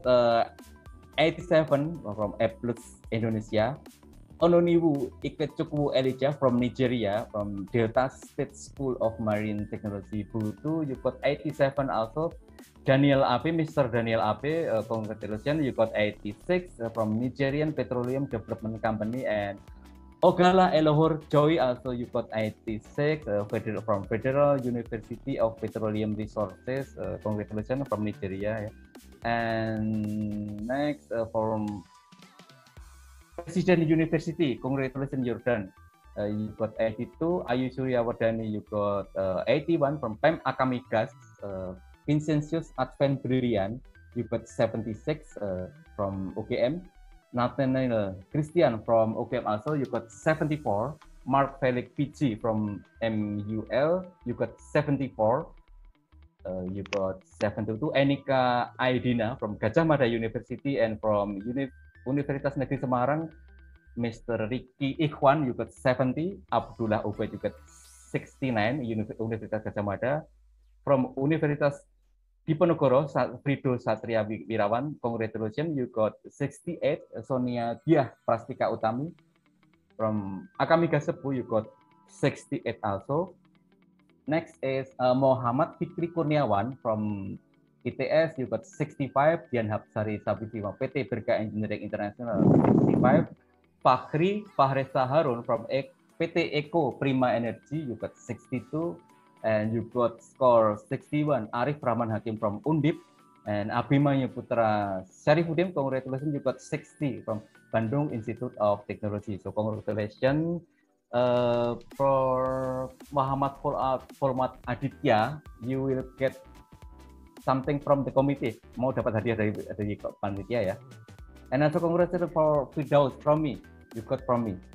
87 from A Plus Indonesia. Ononiwu Ikechukwu Elijah from Nigeria, from Delta State School of Marine Technology, Bulutu, you got 87 also. Daniel Ape, Mr. Daniel Ape, congratulations, you got 86 from Nigerian Petroleum Development Company. And Ogala Elohor Joy, also you got 86 from Federal University of Petroleum Resources, congratulations from Nigeria. And next from President University, congratulations, you're done. You got 82. Ayu Suryawardani, you got 81 from PEM Akamigas. Vincentius Advent Brilian, you got 76 from OKM. Nathaniel Christian from OKM also, you got 74. Mark Felix PG from MUL, you got 74. You got 72. Enika Aidina from Gajah Mada University, and from Universitas Negeri Semarang, Mr. Ricky Ikhwan, you got 70. Abdullah Ubaid, you got 69, Universitas Gajah Mada. From Universitas Diponegoro, Frido Satria Wirawan, congratulations, you got 68. Sonia Diah Prastika Utami. From Akamiga Sepu, you got 68 also. Next is Muhammad Fikri Kurniawan from ITS, you got 65. Dian Hapsari Sabisima, PT Berga Engineering International, 65. Fakhri Fahresa Harun from PT Eko Prima Energy, you got 62. And you got score 61. Arif Rahman Hakim from Undip. And Abhimanyu Putra Syarifuddin, congratulations, you got 60 from Bandung Institute of Technology. So congratulations for Muhammad Format Aditya, you will get something from the committee. Mau dapat hadiah dari panitia ya. And also congratulations for Firdaus from me. You got from me.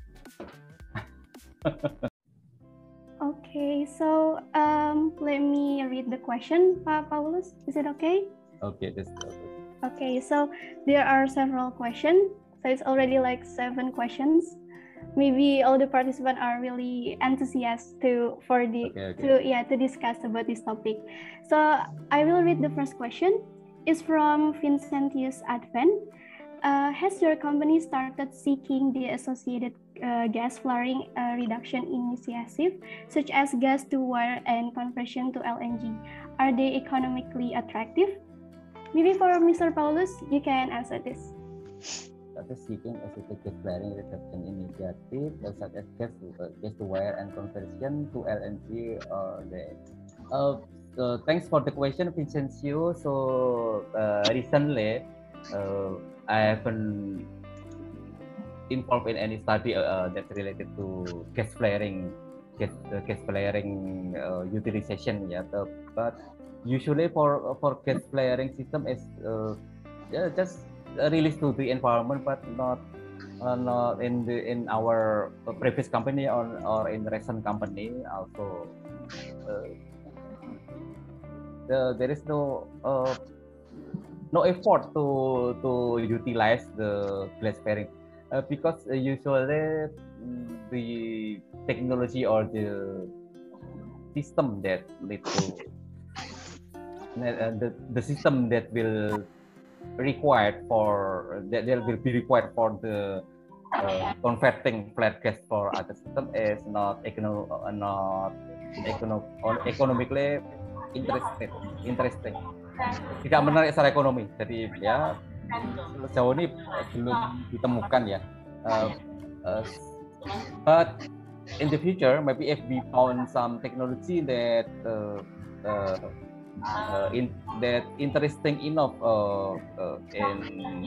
Okay, so let me read the question, Pak Paulus. Is it okay? Okay, this is okay. Okay, so there are several questions. So it's already like 7 questions. Maybe all the participants are really enthusiastic to discuss about this topic. So I will read the first question. It's from Vincentius Advent. Has your company started seeking the associated gas flaring reduction initiative, such as gas to wire and conversion to LNG? Are they economically attractive? Maybe for Mr. Paulus, you can answer this. Started seeking associated gas flaring reduction initiative, such as gas to wire and conversion to LNG. Thanks for the question, Vincencio. So recently, I haven't involved in any study that's related to gas flaring utilization yet. But usually for gas flaring system is just released to the environment, but not in our previous company or in recent company. Also, there is no effort to utilize the gas flaring because usually the technology or the system that lead to the system that will required for that will be required for the converting flare gas for other system is not economically interesting. Tidak menarik secara ekonomi. Jadi ya sejauh ini belum ditemukan ya. But in the future, maybe if we found some technology that that interesting enough in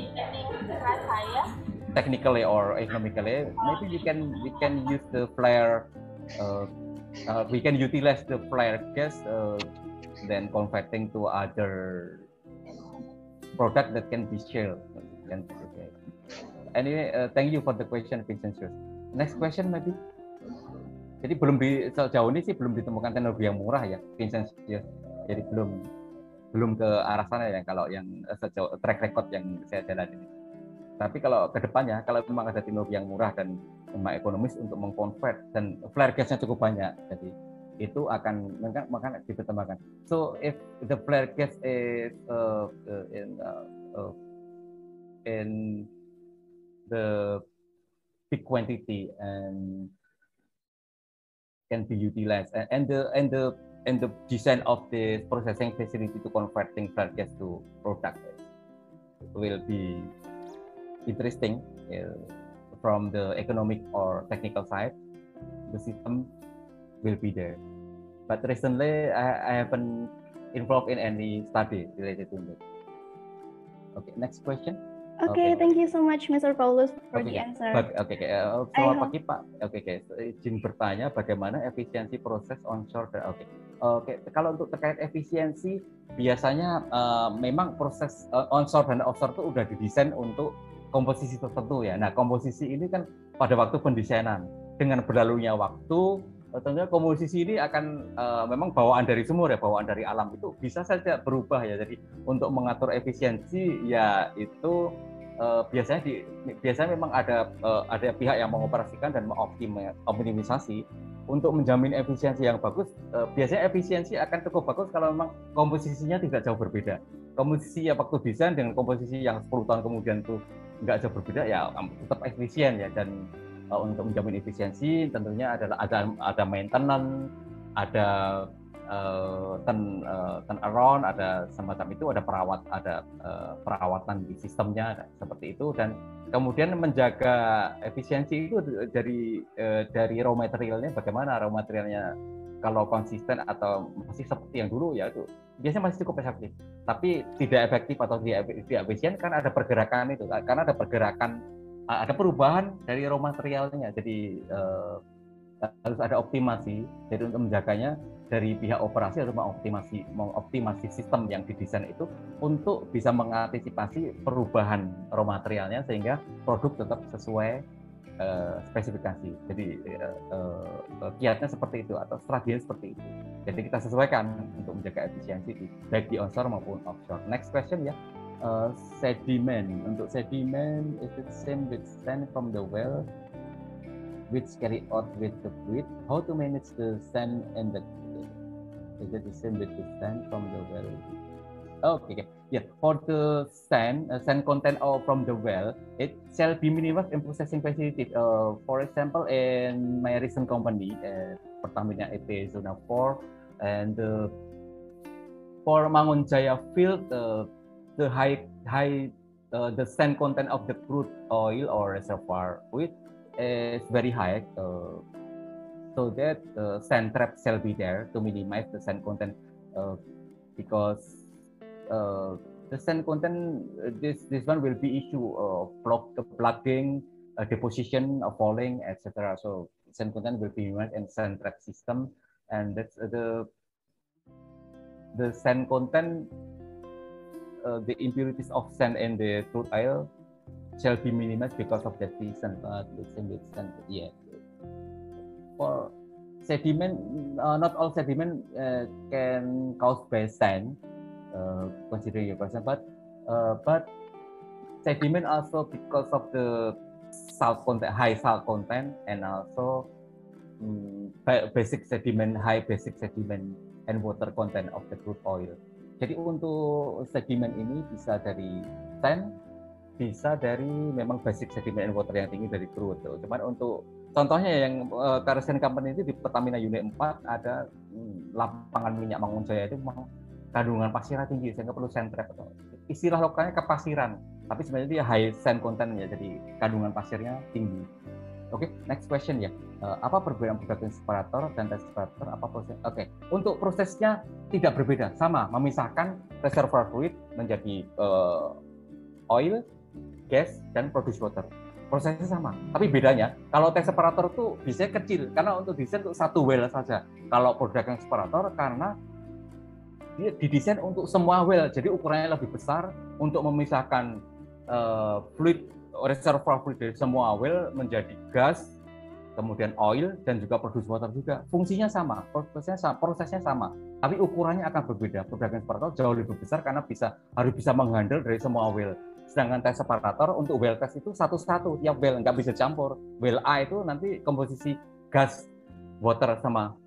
technically or economically, maybe we can use the flare. We can utilize the flare gas. Then converting to other product that can be shared. Anyway, thank you for the question, Vincentius. Next question maybe. Jadi sejauh ini sih belum ditemukan teknologi yang murah ya, Vincentius. Jadi belum ke arah sana ya kalau yang sejauh track record yang saya jalani. Tapi kalau ke depannya, kalau memang ada teknologi yang murah dan memang ekonomis untuk mengkonvert dan flare gasnya cukup banyak, jadi itu akan dipertimbangkan. So if the flare gas is in the big quantity and can be utilized, and the design of the processing facility to converting flare gas to product will be interesting from the economic or technical side. The system will be there, but recently I haven't involved in any study related to it. Okay, next question. Okay, thank you so much, Mr. Paulus, for the answer. Selamat pagi, Pak. Izin bertanya bagaimana efisiensi proses onshore. Oke. Kalau untuk terkait efisiensi, biasanya memang proses onshore dan offshore itu udah didesain untuk komposisi tertentu ya. Nah, komposisi ini kan pada waktu pendesainan dengan berlalunya waktu, tentunya komposisi ini akan memang bawaan dari sumur ya, bawaan dari alam itu bisa saja berubah ya. Jadi untuk mengatur efisiensi ya itu biasanya memang ada pihak yang mengoperasikan dan mengoptimisasi untuk menjamin efisiensi yang bagus. Biasanya efisiensi akan cukup bagus kalau memang komposisinya tidak jauh berbeda. Komposisi yang waktu desain dengan komposisi yang 10 tahun kemudian itu nggak jauh berbeda ya tetap efisien ya. Dan untuk menjamin efisiensi tentunya adalah ada maintenance, ada turn around, ada semacam itu, ada perawatan di sistemnya seperti itu, dan kemudian menjaga efisiensi itu dari raw materialnya, bagaimana raw materialnya kalau konsisten atau masih seperti yang dulu ya itu biasanya masih cukup efektif, tapi tidak efektif atau tidak efisien karena ada pergerakan itu, karena ada perubahan dari raw materialnya, jadi harus ada optimasi. Jadi untuk menjaganya dari pihak operasi harus mengoptimasi sistem yang didesain itu untuk bisa mengantisipasi perubahan raw materialnya sehingga produk tetap sesuai spesifikasi. Jadi kiatnya seperti itu atau strateginya seperti itu. Jadi kita sesuaikan untuk menjaga efisiensi baik di onshore maupun offshore. Next question ya. Sediment. Untuk sediment, is it same with sand from the well which carry out with the fluid? How to manage the sand and the is it the same with the sand from the well? Okay. Yeah, for the sand content from the well, it shall be minimized in processing facility. For example, in my recent company, Pertamina EP Zona 4, and for Mangunjaya field, the the sand content of the crude oil or reservoir fluid is very high, so that sand trap shall be there to minimize the sand content, because the sand content this one will be issue plugging, deposition, falling, etc. So sand content will be minimized in sand trap system, and that's the sand content. The impurities of sand in the crude oil shall be minimized because of that reason. Yeah. For sediment, not all sediment can caused by sand. Considering your question, but sediment also because of the salt content, high salt content, and also high basic sediment and water content of the crude oil. Jadi untuk sedimen ini bisa dari sand, bisa dari memang basic sediment and water yang tinggi dari crude. Cuman untuk contohnya yang Carson Company itu di Pertamina Unit 4 ada lapangan minyak Mangunjaya itu memang kandungan pasirnya tinggi sehingga perlu sand trap. Istilah lokalnya kepasiran, tapi sebenarnya dia high sand content ya, jadi kandungan pasirnya tinggi. Oke, next question ya. Apa perbedaan production separator dan test separator? Apa proses? Oke, untuk prosesnya tidak berbeda, sama, memisahkan reservoir fluid menjadi oil, gas, dan produce water. Prosesnya sama, tapi bedanya kalau test separator itu biasanya kecil karena untuk desain untuk satu well saja. Kalau production separator karena dia didesain untuk semua well, jadi ukurannya lebih besar untuk memisahkan fluid, reservoir fluid dari semua well menjadi gas, kemudian oil, dan juga produce water juga. Fungsinya sama, prosesnya sama, tapi ukurannya akan berbeda. Production separator jauh lebih besar karena harus bisa menghandle dari semua well. Sedangkan test separator untuk well test itu satu-satu, tiap well, nggak bisa campur. Well A itu nanti komposisi gas, water sama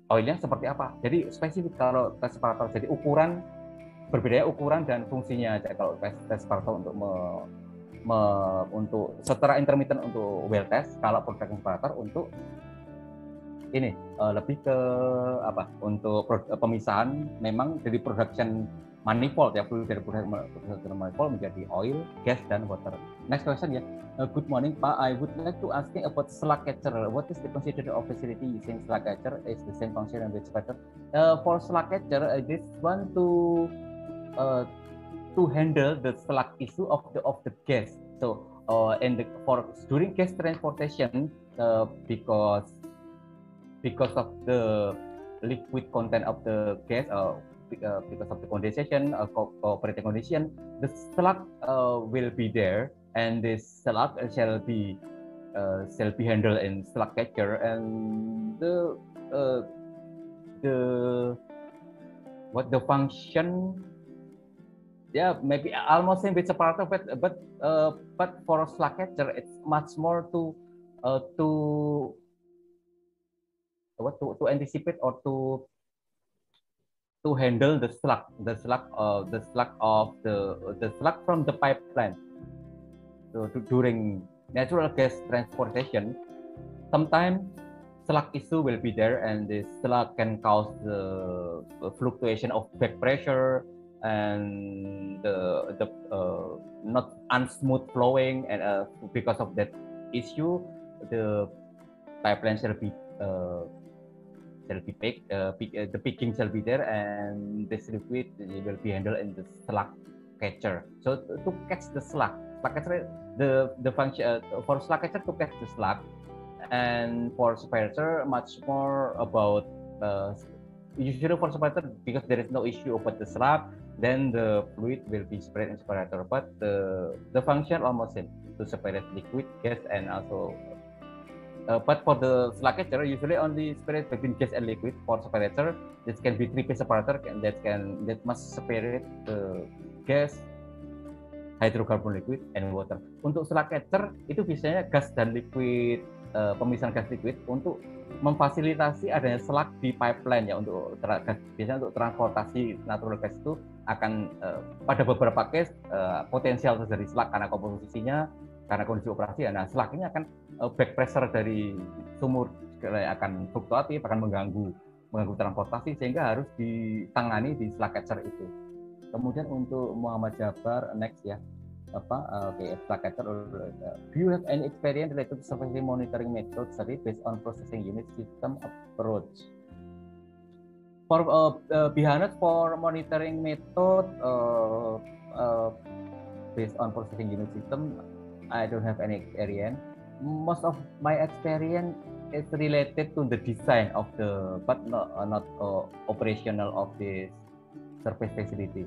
oilnya seperti apa. Jadi spesifik kalau tes separator. Jadi ukuran berbeda ukuran dan fungsinya aja kalau tes separator untuk untuk secara intermittent untuk well test, kalau production separator untuk ini lebih ke apa? Untuk pemisahan memang dari production manifold ya, dari production manifold menjadi oil, gas dan water. Next question ya. Good morning, Pak. I would like to asking about slug catcher. What is the considered of facility using slug catcher? Is the same function and which better? For slug catcher, this one to handle the slug issue of the gas. So during gas transportation, because of the liquid content of the gas, because of the condensation, operating condition, the slug will be there, and this slug shall be handled in slug catcher, and the function, yeah, maybe almost same with separator, but for slug catcher it's much more to anticipate or to handle the slug from the pipeline. So during natural gas transportation, sometimes slug issue will be there, and the slug can cause the fluctuation of back pressure and the not unsmooth flowing, and because of that issue, the pipeline shall be picked, the picking shall be there, and this liquid will be handled in the slug catcher. So to catch the slug catcher, the function for slug catcher to catch the slug, and for separator much more about usually for separator, because there is no issue about the slug, then the fluid will be spread in separator, but the function almost same, to separate liquid, gas, and also but for the slug catcher, usually only separate between gas and liquid. For separator, this can be three-phase separator, and that must separate the gas, hydrocarbon liquid, and water. Untuk slug catcher itu biasanya gas dan liquid, pemisahan gas liquid untuk memfasilitasi adanya slug di pipeline ya, untuk biasanya untuk transportasi natural gas itu akan pada beberapa case potensial terjadi slug karena komposisinya, karena kondisi operasi. Nah, slug ini akan back pressure dari sumur akan fluktuatif, akan mengganggu transportasi, sehingga harus ditangani di slug catcher itu. Kemudian untuk Muhammad Jabar, next ya, slug catcher. Do you have any experience related to surface monitoring method study based on processing unit system approach? For behind for monitoring method based on processing unit system, I don't have any experience. Most of my experience is related to the design of the, but not operational of this surface facility.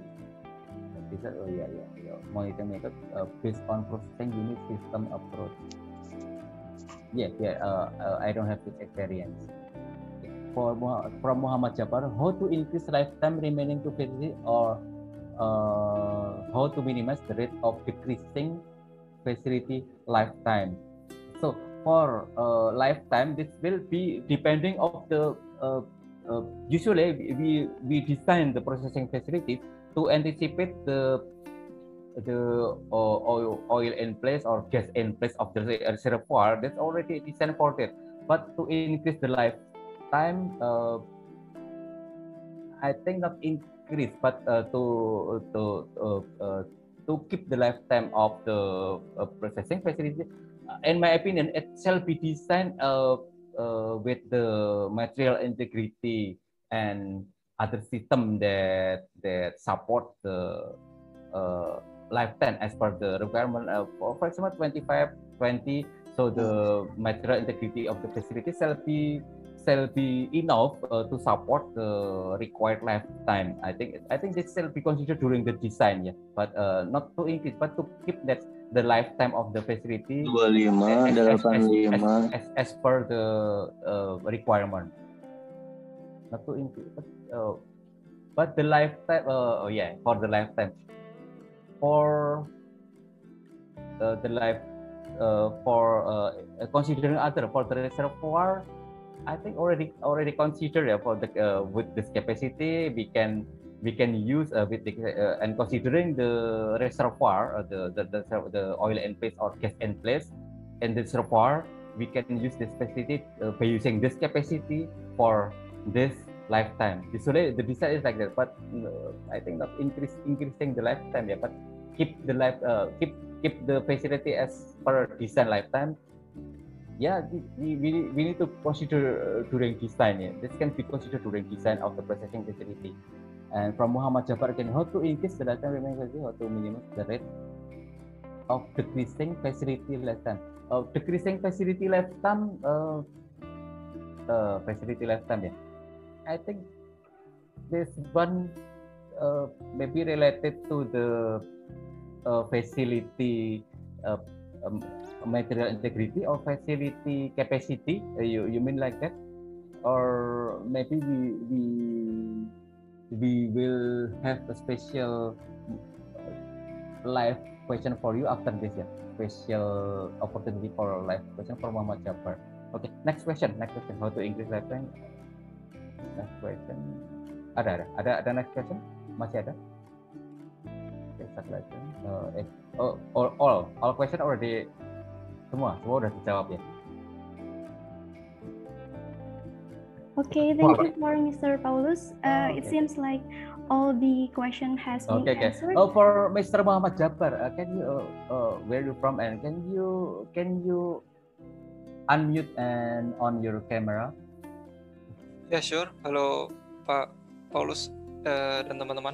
Monitoring method based on processing unit system approach. I don't have this experience. From Muhammad Jabar, how to increase lifetime remaining to facility, or how to minimize the rate of decreasing facility lifetime. So for lifetime, this will be depending of the usually we design the processing facilities to anticipate the oil in place or gas in place of the reservoir. That's already designed for that. But to increase the lifetime, I think not increase, but to keep the lifetime of the processing facility, in my opinion, it shall be designed with the material integrity and other system that support the lifetime as per the requirement of, for example, 25-20. So the material integrity of the facility shall be enough to support the required lifetime. I think this shall be considered during the design, yeah, but not to increase, but to keep that the lifetime of the facility 25, 85. As per the requirement. Not to increase, but the lifetime. For the lifetime. For the life, for considering other, for the reservoir, I think already considered for the with this capacity we can use with the, and considering the reservoir the oil in place or gas in place in the reservoir, we can use this facility by using this capacity for this lifetime. Usually the design is like that, but I think not increasing the lifetime, but keep the keep the facility as per design lifetime. We need to consider during design. This can be considered during design of the processing facility. And from Muhammad Jafar, how to increase the lifetime remaining facility, how to minimize the rate of decreasing facility lifetime. Decreasing facility lifetime, I think this one maybe related to the facility material integrity or facility capacity. You mean like that, or maybe we will have a special live question for you after this, special opportunity for live question for Muhammad Jafar. Okay, next question, how to increase lifetime. Next question, ada next question, masih ada? All question already semua udah dijawab ya. Okay, thank you for Mr. Paulus. It seems like all the question has been answered. For Mr. Muhammad Jafar, can you where you from and can you unmute and on your camera? Ya, sure. Halo Pak Paulus dan teman-teman.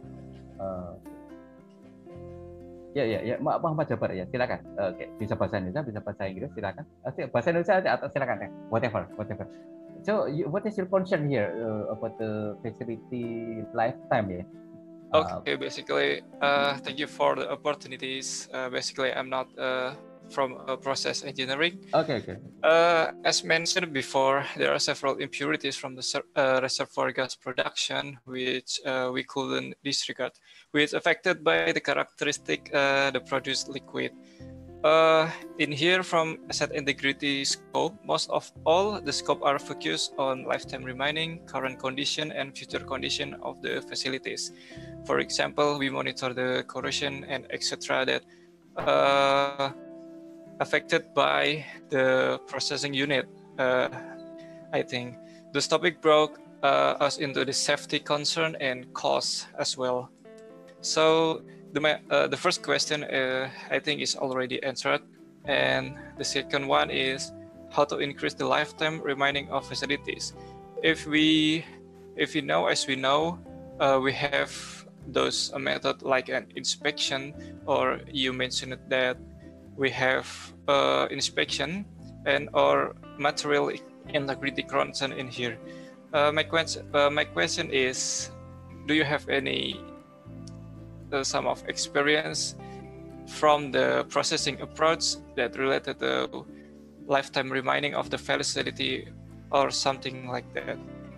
Ya, Muhammad Jafar ya, silakan. Oke, bisa bahasa Indonesia, bisa bahasa Inggris, silakan. Bahasa Indonesia atau silakan ya, whatever. So, what is your concern here about the facility lifetime? Okay, basically, thank you for the opportunities. Basically, I'm not from process engineering. Okay. As mentioned before, there are several impurities from the reservoir gas production, which we couldn't disregard, which affected by the characteristic the produced liquid. In here, from asset integrity scope, most of all the scope are focused on lifetime remaining, current condition, and future condition of the facilities. For example, we monitor the corrosion and etc. that affected by the processing unit. I think this topic brought us into the safety concern and cost as well. So the first question I think is already answered, and the second one is how to increase the lifetime remaining of facilities. If we know, as we know, we have those method like an inspection, or you mentioned that we have inspection and or material integrity concern in here. My question is, do you have any some of experience from the processing approach that related to lifetime remaining of the facility or something like that?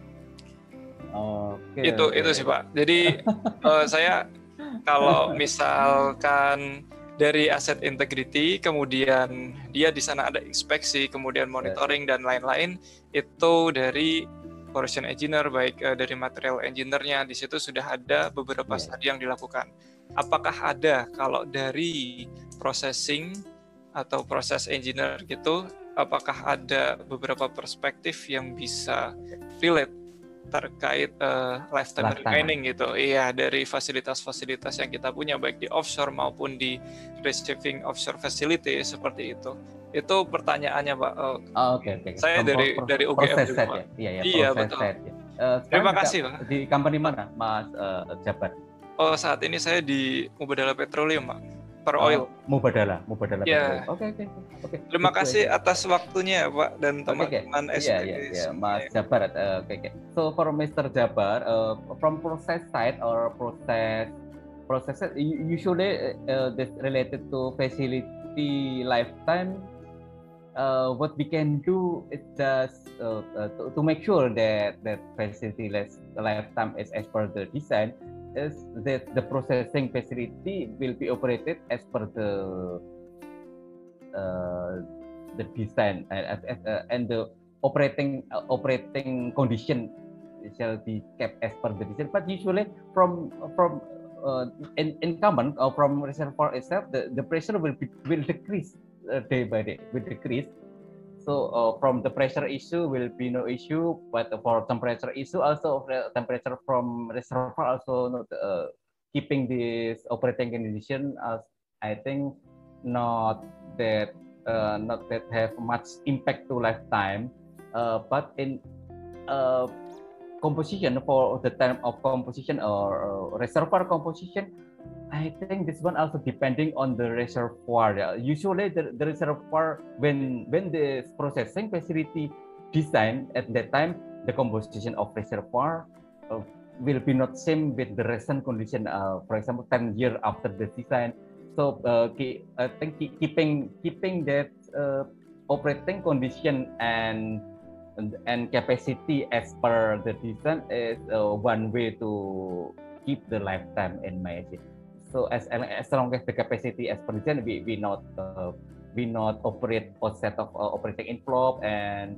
Itu sih Pak. Jadi saya kalau misalkan dari aset integrity, kemudian dia di sana ada inspeksi, kemudian monitoring dan lain-lain, itu dari corrosion engineer, baik dari material engineer-nya, di situ sudah ada beberapa studi yang dilakukan. Apakah ada kalau dari processing atau proses engineer gitu, apakah ada beberapa perspektif yang bisa relate terkait lifetime remaining gitu? Iya, dari fasilitas-fasilitas yang kita punya baik di offshore maupun di receiving offshore facility seperti itu. Itu pertanyaannya Pak. Oke. Saya dari UGM juga Pak. Iya betul. Terima kasih Pak. Di company mana Mas Jafar? Oh, saat ini saya di Mubadala Petroleum Pak. Per Oil. Mubadala ya. Oke. Terima kasih atas waktunya Pak dan teman-teman Iya, Mas Jafar. Oke. So for Mr. Jafar, from process side or processes usually this related to facility lifetime. What we can do is just to make sure that facility lifetime is as per the design, is that the processing facility will be operated as per the design and the operating condition shall be kept as per the design. But usually from in common from reservoir itself, the pressure will decrease day by day, will decrease. So from the pressure issue will be no issue, but for temperature issue also, temperature from reservoir also not keeping this operating condition as I think not that have much impact to lifetime, but in composition, for the time of composition or reservoir composition, I think this one also depending on the reservoir. Usually the reservoir, when the processing facility design at that time, the composition of reservoir will be not same with the recent condition. For example, 10 years after the design. So I think keeping that operating condition and capacity as per the design is one way to keep the lifetime in my opinion. So as long as the capacity as per design, we not operate set of operating envelope and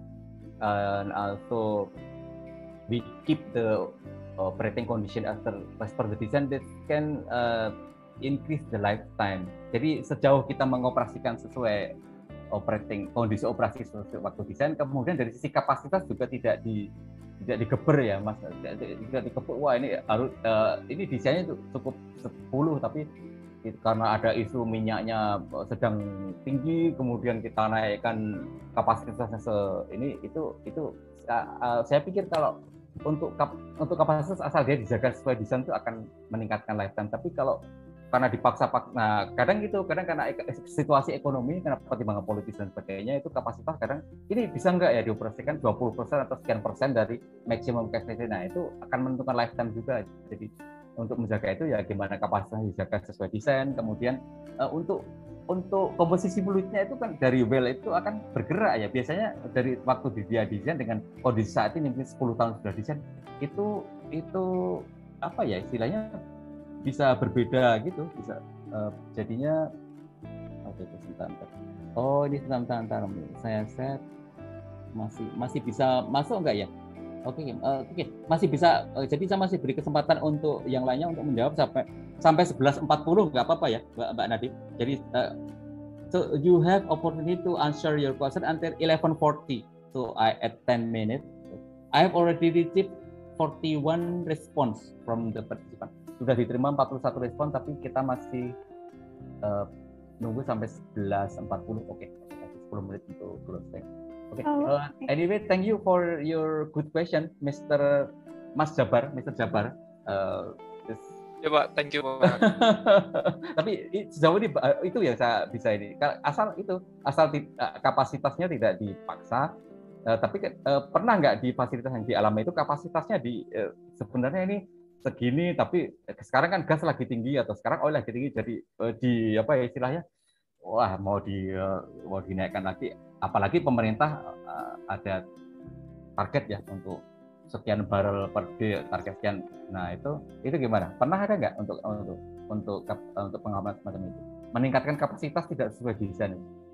also we keep the operating condition as per the design, that can increase the lifetime. Jadi sejauh kita mengoperasikan sesuai kondisi operasi sesuai waktu desain, kemudian dari sisi kapasitas juga tidak digeber ya Mas, tidak digeber. Wah ini harus ini desainnya cukup 10, tapi karena ada isu minyaknya sedang tinggi, kemudian kita naikkan kapasitasnya ini itu saya pikir kalau untuk kapasitas asal dia dijaga sesuai desain itu akan meningkatkan lifetime. Tapi kalau karena dipaksa, nah kadang karena situasi ekonomi, karena pertimbangan politis dan sebagainya, itu kapasitas kadang ini bisa nggak ya dioperasikan 20% atau sekian persen dari maksimum capacity. Nah itu akan menentukan lifetime juga. Jadi untuk menjaga itu ya gimana kapasitasnya dijaga sesuai desain. Kemudian untuk komposisi fluidnya itu kan dari well itu akan bergerak ya. Biasanya dari waktu dia desain dengan kondisi saat ini mungkin 10 tahun sudah desain, itu apa ya istilahnya, bisa berbeda gitu, bisa jadinya sebentar. Oh ini sebentar, saya set masih bisa masuk nggak ya? Oke, masih bisa. Jadi saya masih beri kesempatan untuk yang lainnya untuk menjawab sampai 11.40 nggak apa-apa ya Mbak Nadif. Jadi so you have opportunity to answer your question until 11:40. So I at 10 minutes. I have already received 41 response from the participant. Sudah diterima 41 respon, tapi kita masih nunggu sampai 11.40. Oke, 10 menit untuk closing. Oke. Anyway, thank you for your good question, Mr. Jabar. Ya Pak, thank you Pak. Tapi sejauh ini itu yang saya bisa ini. Asal kapasitasnya tidak dipaksa. Tapi pernah nggak di fasilitas yang dialami itu kapasitasnya sebenarnya ini segini, tapi sekarang kan gas lagi tinggi atau sekarang oil lagi tinggi, jadi di apa ya istilahnya, wah mau dinaikkan lagi, apalagi pemerintah ada target ya untuk sekian barrel per day, target sekian. Nah itu gimana? Pernah ada nggak untuk pengamanan semacam itu, meningkatkan kapasitas tidak sesuai desain?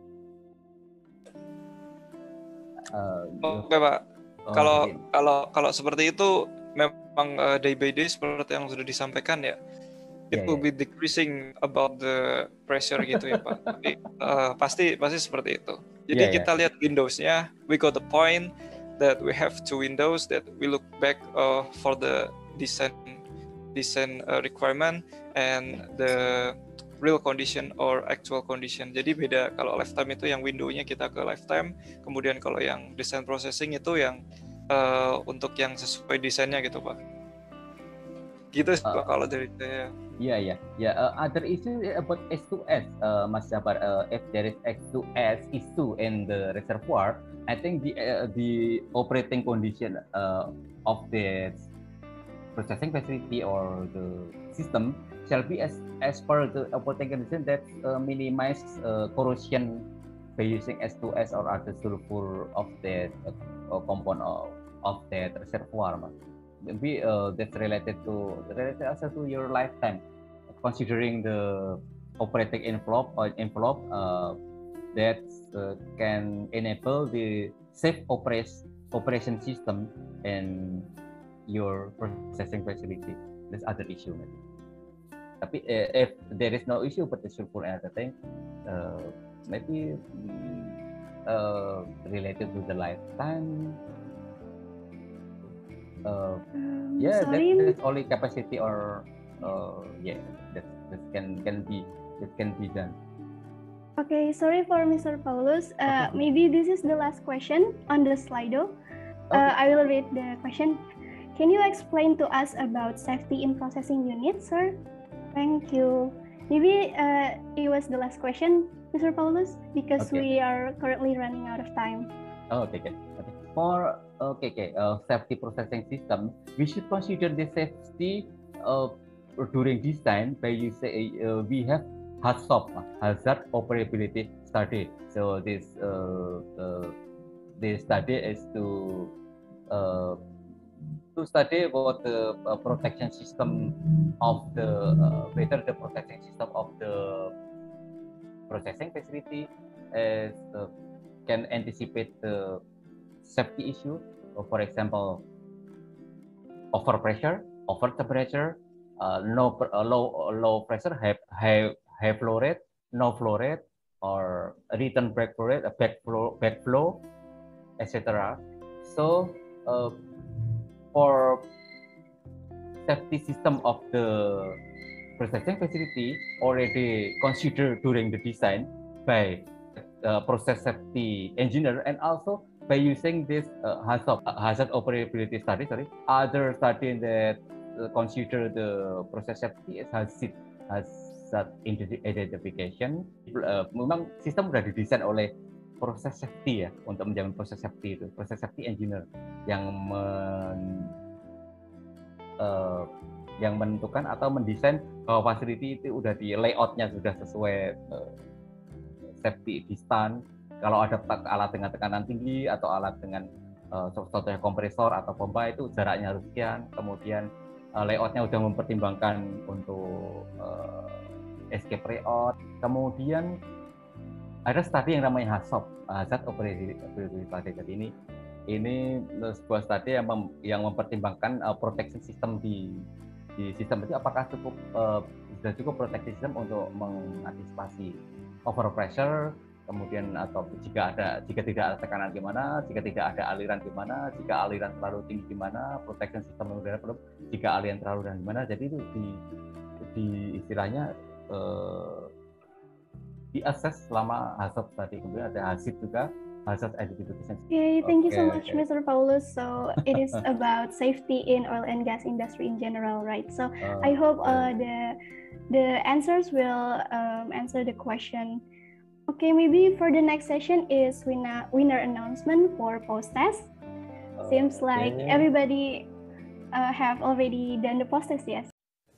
Oke Pak, kalau seperti itu memang day by day seperti yang sudah disampaikan ya, it will be decreasing about the pressure gitu ya Pak. Tapi pasti seperti itu. Jadi kita lihat Windows-nya, we got the point that we have two windows that we look back for the design requirement and the real condition or actual condition. Jadi beda, kalau lifetime itu yang window-nya kita ke lifetime, kemudian kalau yang design processing itu yang untuk yang sesuai desainnya gitu Pak. Gitu Pak kalau dari saya. Iya. Other issue about S2S, Mas Jabar. If there is S2S issue in the reservoir, I think the operating condition of the processing facility or the system shall be as per the operating condition that minimize corrosion by using S2S or other sulfur of the component of that reservoir. Maybe that's related also to your lifetime, considering the operating envelope that can enable the safe operation system in your processing facility. There's other issue maybe. Tapi if there is no issue potential for another thing, maybe related to the lifetime. Yeah, that's only capacity or yeah, that can be done. Okay, sorry for Mr. Paulus. Maybe this is the last question on the Slido. I will read the question. Can you explain to us about safety in processing units, sir? Thank you. Maybe it was the last question, Mr. Paulus, because we are currently running out of time. Okay. For safety processing system, we should consider the safety during design by we have HAZOP, hazard operability study. So this study is to study about the protection system of the whether the protection system of the processing facility can anticipate the safety issue. For example, overpressure, over temperature, low pressure, high flow rate, no flow rate, or return back flow rate, backflow, etc. So for safety system of the processing facility already considered during the design by process safety engineer, and also by using this HAZOP, hazard operability study. Other study that consider the process safety as hazard identification. Memang sistem sudah didesain oleh proses safety ya, untuk menjamin proses safety itu, proses safety engineer yang menentukan atau mendesain bahwa facility itu udah di layoutnya sudah sesuai safety distance. Kalau ada alat dengan tekanan tinggi atau alat dengan contohnya kompresor atau pompa, itu jaraknya harus sekian. Kemudian layoutnya udah mempertimbangkan untuk escape layout. Kemudian ada studi yang namanya HAZOP, hazard operability study. Jadi ini sebuah studi yang mempertimbangkan protection system di sistem itu apakah sudah cukup protection system untuk mengantisipasi overpressure, kemudian atau jika tidak ada tekanan gimana, jika tidak ada aliran gimana, jika aliran terlalu tinggi gimana, protection system udara perlu, jika aliran terlalu rendah gimana. Jadi itu di istilahnya di-assess selama HAZOP tadi. Kemudian ada HAZIP juga, hazard identification. Okay, thank you so much, Mr. Paulus. So it is about safety in oil and gas industry in general, right? So I hope the answers will answer the question. Okay, maybe for the next session is winner announcement for post-test. Seems like everybody have already done the post-test, yes?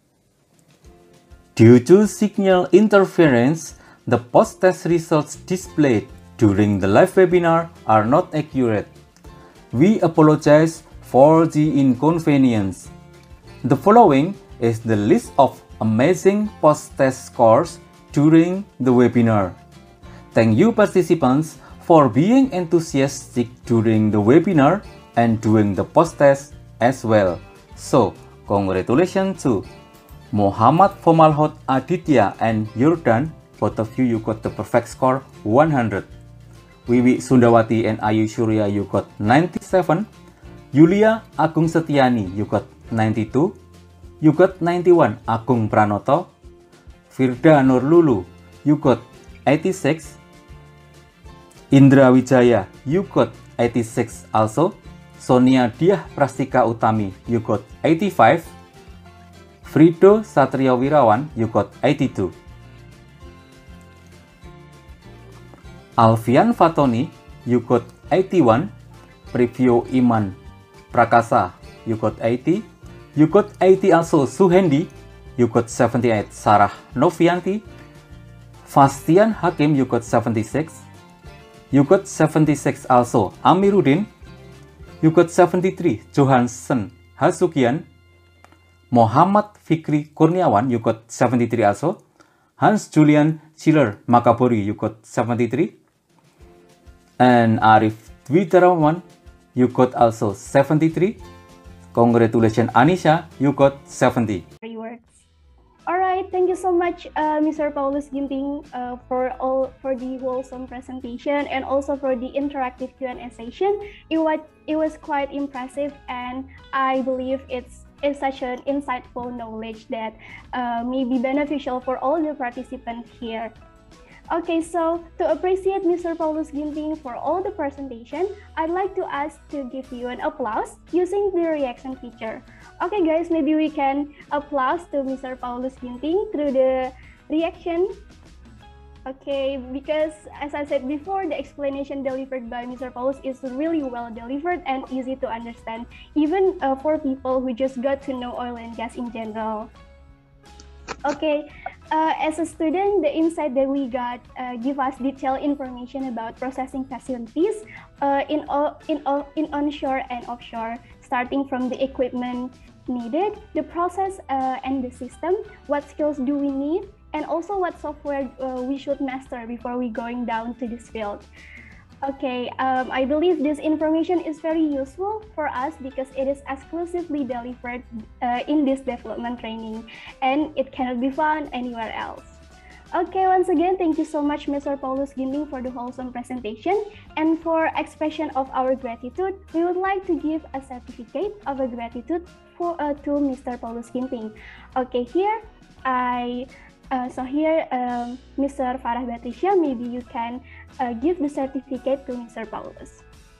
Due to signal interference, the post-test results displayed during the live webinar are not accurate. We apologize for the inconvenience. The following is the list of amazing post-test scores during the webinar. Thank you participants for being enthusiastic during the webinar and doing the post-test as well. So, congratulations to Muhammad Fomalhot Aditya and Yordan. Both of you got the perfect score 100. Wiwi Sundawati and Ayu Surya, you got 97. Yulia Agung Setiani, you got 92. You got 91, Agung Pranoto. Firda Nurlulu, you got 86. Indra Wijaya, you got 86 also. Sonia Diah Prastika Utami, you got 85. Frido Satrio Wirawan, you got 82. Alfian Fatoni, you got 81. Preview Iman Prakasa, you got 80. You got 80 also Suhendi, you got 78. Sarah Novianti. Fastian Hakim, you got 76. You got 76 also Amiruddin. You got 73 Johansen Hasukian. Muhammad Fikri Kurniawan, you got 73 also. Hans Julian Schiller Makabori, you got 73. And Arif Dwi Terawan, you got also 73. Congratulations, Anisha, you got 70. Rewards. All right, thank you so much, Mr. Paulus Ginting, for the wholesome presentation and also for the interactive Q&A session. It was quite impressive, and I believe it's such an insightful knowledge that may be beneficial for all the participants here. Okay, so to appreciate Mr. Paulus Ginting for all the presentation, I'd like to ask to give you an applause using the reaction feature. Okay guys, maybe we can applause to Mr. Paulus Ginting through the reaction. Okay, because as I said before, the explanation delivered by Mr. Paulus is really well delivered and easy to understand, even for people who just got to know oil and gas in general. Okay, as a student, the insight that we got give us detailed information about processing facilities in onshore and offshore, starting from the equipment needed, the process and the system, what skills do we need, and also what software we should master before we going down to this field. Okay, I believe this information is very useful for us because it is exclusively delivered in this development training, and it cannot be found anywhere else. Okay, once again, thank you so much, Mr. Paulus Ginting, for the wholesome presentation. And for expression of our gratitude, we would like to give a certificate of a gratitude to Mr. Paulus Ginting. Okay, here Mr. Farah Batrisya, maybe you can give the certificate to Mr. Paulus.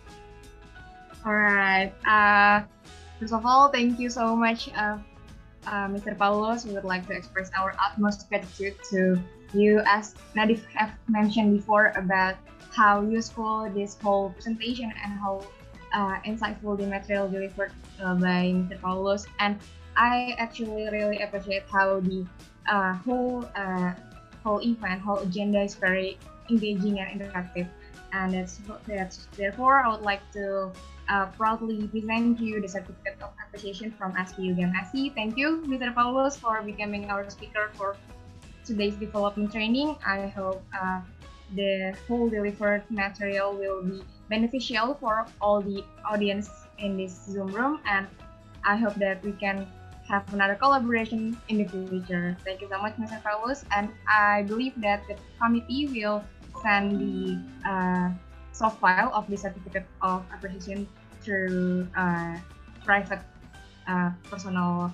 All right. First of all, thank you so much, Mr. Paulus. We would like to express our utmost gratitude to you, as Nadif have mentioned before, about how useful this whole presentation and how insightful the material delivered by Mr. Paulus. And I actually really appreciate how the whole event, whole agenda is very engaging and interactive. And that's therefore I would like to proudly present you the certificate of appreciation from SPU UGM-SC. Thank you, Mr. Paulus, for becoming our speaker for today's development training. I hope the whole delivered material will be beneficial for all the audience in this Zoom room, and I hope that we can have another collaboration in the future. Thank you so much, Mr. Paulus, and I believe that the committee will send the soft file of the certificate of appreciation through private personal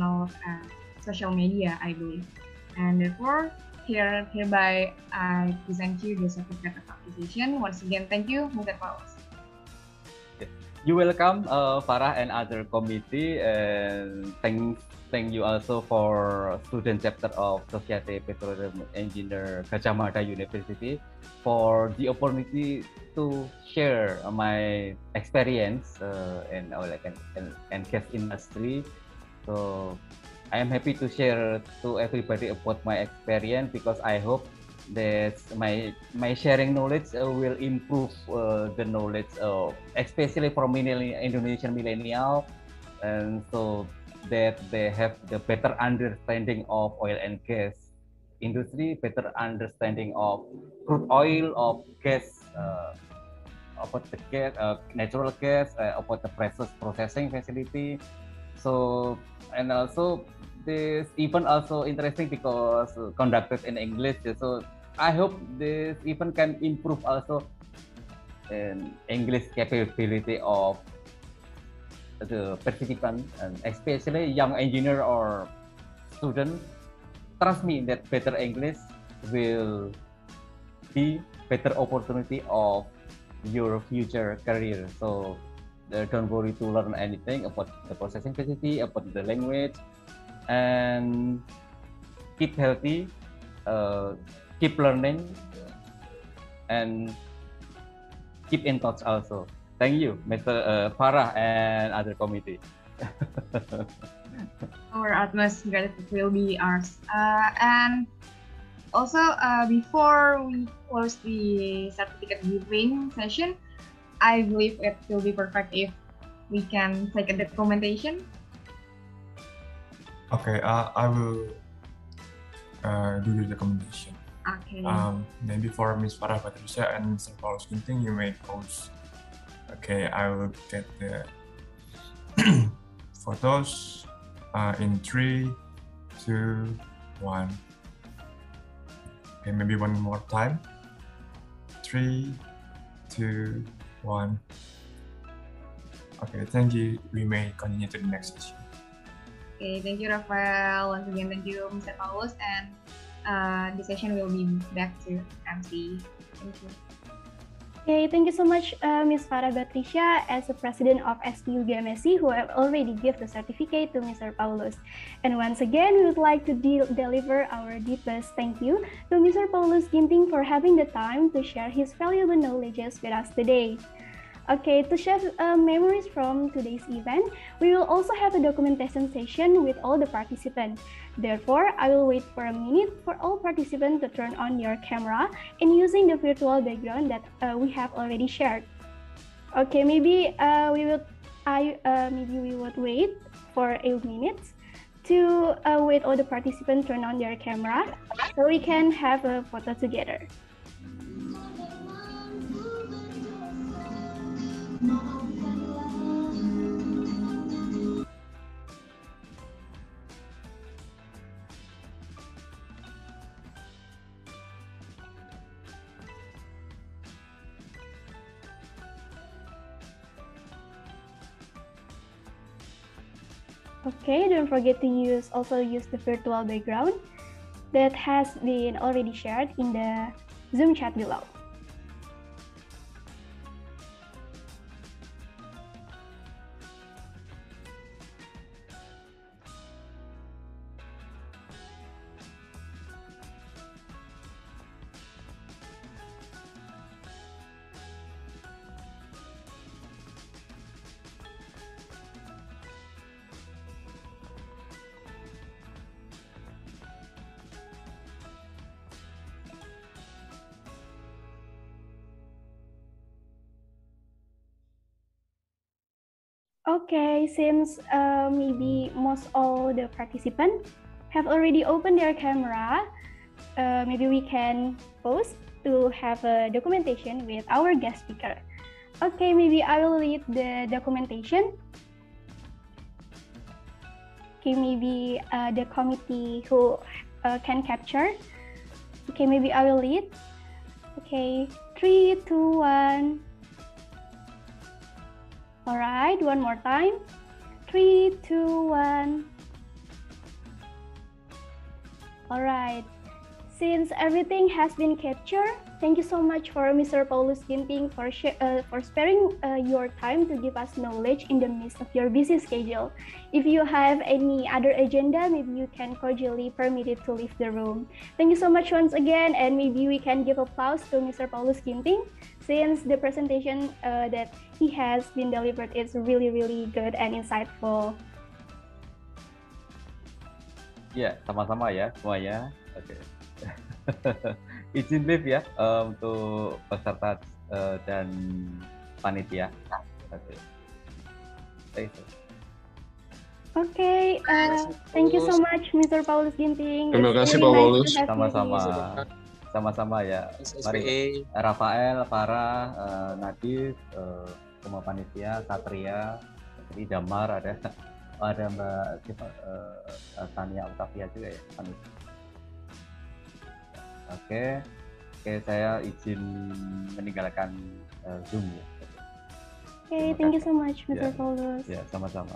social media, I believe. And therefore, hereby I present you the certificate of appreciation. Once again, thank you, Mr. Paulus. You welcome, Farah and other committee, and thank you also for student chapter of Societe Petroleum Engineer Gadjah Mada University for the opportunity to share my experience in oil and gas industry. So I am happy to share to everybody about my experience, because I hope that my sharing knowledge will improve the knowledge of, especially for Indonesian millennial, and so that they have the better understanding of oil and gas industry, better understanding of crude oil, of gas, about the gas, natural gas, about the processing facility. So, and also this event also interesting because conducted in English. So I hope this event can improve also in English capability of the participant, and especially young engineer or student. Trust me that better English will be better opportunity of your future career. So don't worry to learn anything about the processing facility, about the language, and keep healthy, keep learning, and keep in touch also. Thank you, Mr. Farah and other committee. Our utmost gratitude will be ours. And also, before we close the certificate giving session, I believe it will be perfect if we can take a documentation. Okay, I will do the documentation. Okay. Maybe for Ms. Farah Batrisya and Mr. Paulus Ginting, you may host Okay, I will get the photos in 3, 2, 1. Okay, maybe one more time. 3, 2, 1. Okay, thank you. We may continue to the next session. Okay, thank you, Rafael. Once again, thank you, Mr. Paulus. And the session will be back to MC. Thank you. Okay, thank you so much, Ms. Farah Batrisha, as the president of SPU GMSC, who have already given the certificate to Mr. Paulus. And once again, we would like to deliver our deepest thank you to Mr. Paulus Ginting for having the time to share his valuable knowledges with us today. Okay, to share memories from today's event, we will also have a documentation session with all the participants. Therefore, I will wait for a minute for all participants to turn on their camera and using the virtual background that we have already shared. Okay, maybe we would wait for a minute to wait all the participants turn on their camera so we can have a photo together. Okay, don't forget to also use the virtual background that has been already shared in the Zoom chat below. Okay, since maybe most all the participants have already opened their camera, maybe we can pause to have a documentation with our guest speaker. Okay, maybe I will read the documentation. Okay, maybe the committee who can capture. Okay, maybe I will read. Okay, 3, 2, 1. All right, one more time. 3, 2, 1. All right. Since everything has been captured, thank you so much for Mr. Paulus Ginting for sparing your time to give us knowledge in the midst of your busy schedule. If you have any other agenda, maybe you can cordially permit it to leave the room. Thank you so much once again, and maybe we can give applause to Mr. Paulus Ginting since the presentation that he has been delivered is really, really good and insightful. Ya, sama-sama ya semuanya. Oke. Izin live ya untuk peserta dan panitia. Oke. Okay, thank you so much, Mr. Paulus Ginting. Terima kasih, Pak Paulus. Sama-sama ya. Mari Rafael, Farah, Nadif, semua panitia, Satria, jadi Damar ada Mbak Tania Octavia juga ya. Oke, saya izin meninggalkan Zoom ya. Okay, thank you so much, Mr. Paulus. Ya, sama-sama.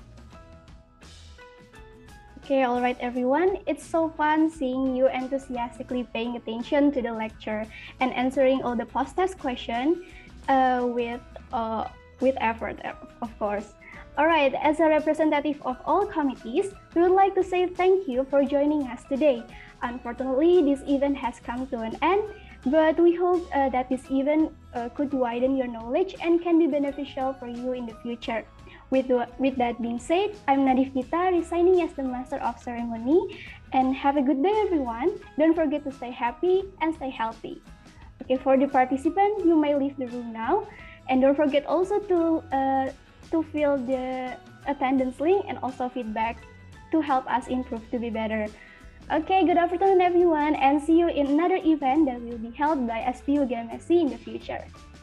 Okay, all right, everyone. It's so fun seeing you enthusiastically paying attention to the lecture and answering all the post-test questions with effort, of course. All right, as a representative of all committees, we would like to say thank you for joining us today. Unfortunately, this event has come to an end, but we hope that this event could widen your knowledge and can be beneficial for you in the future. With that being said, I'm Nadif Gita, resigning as the Master of Ceremony, and have a good day, everyone. Don't forget to stay happy and stay healthy. Okay, for the participants, you may leave the room now, and don't forget also to fill the attendance link and also feedback to help us improve to be better. Okay, good afternoon, everyone, and see you in another event that will be held by SPU GMSC in the future.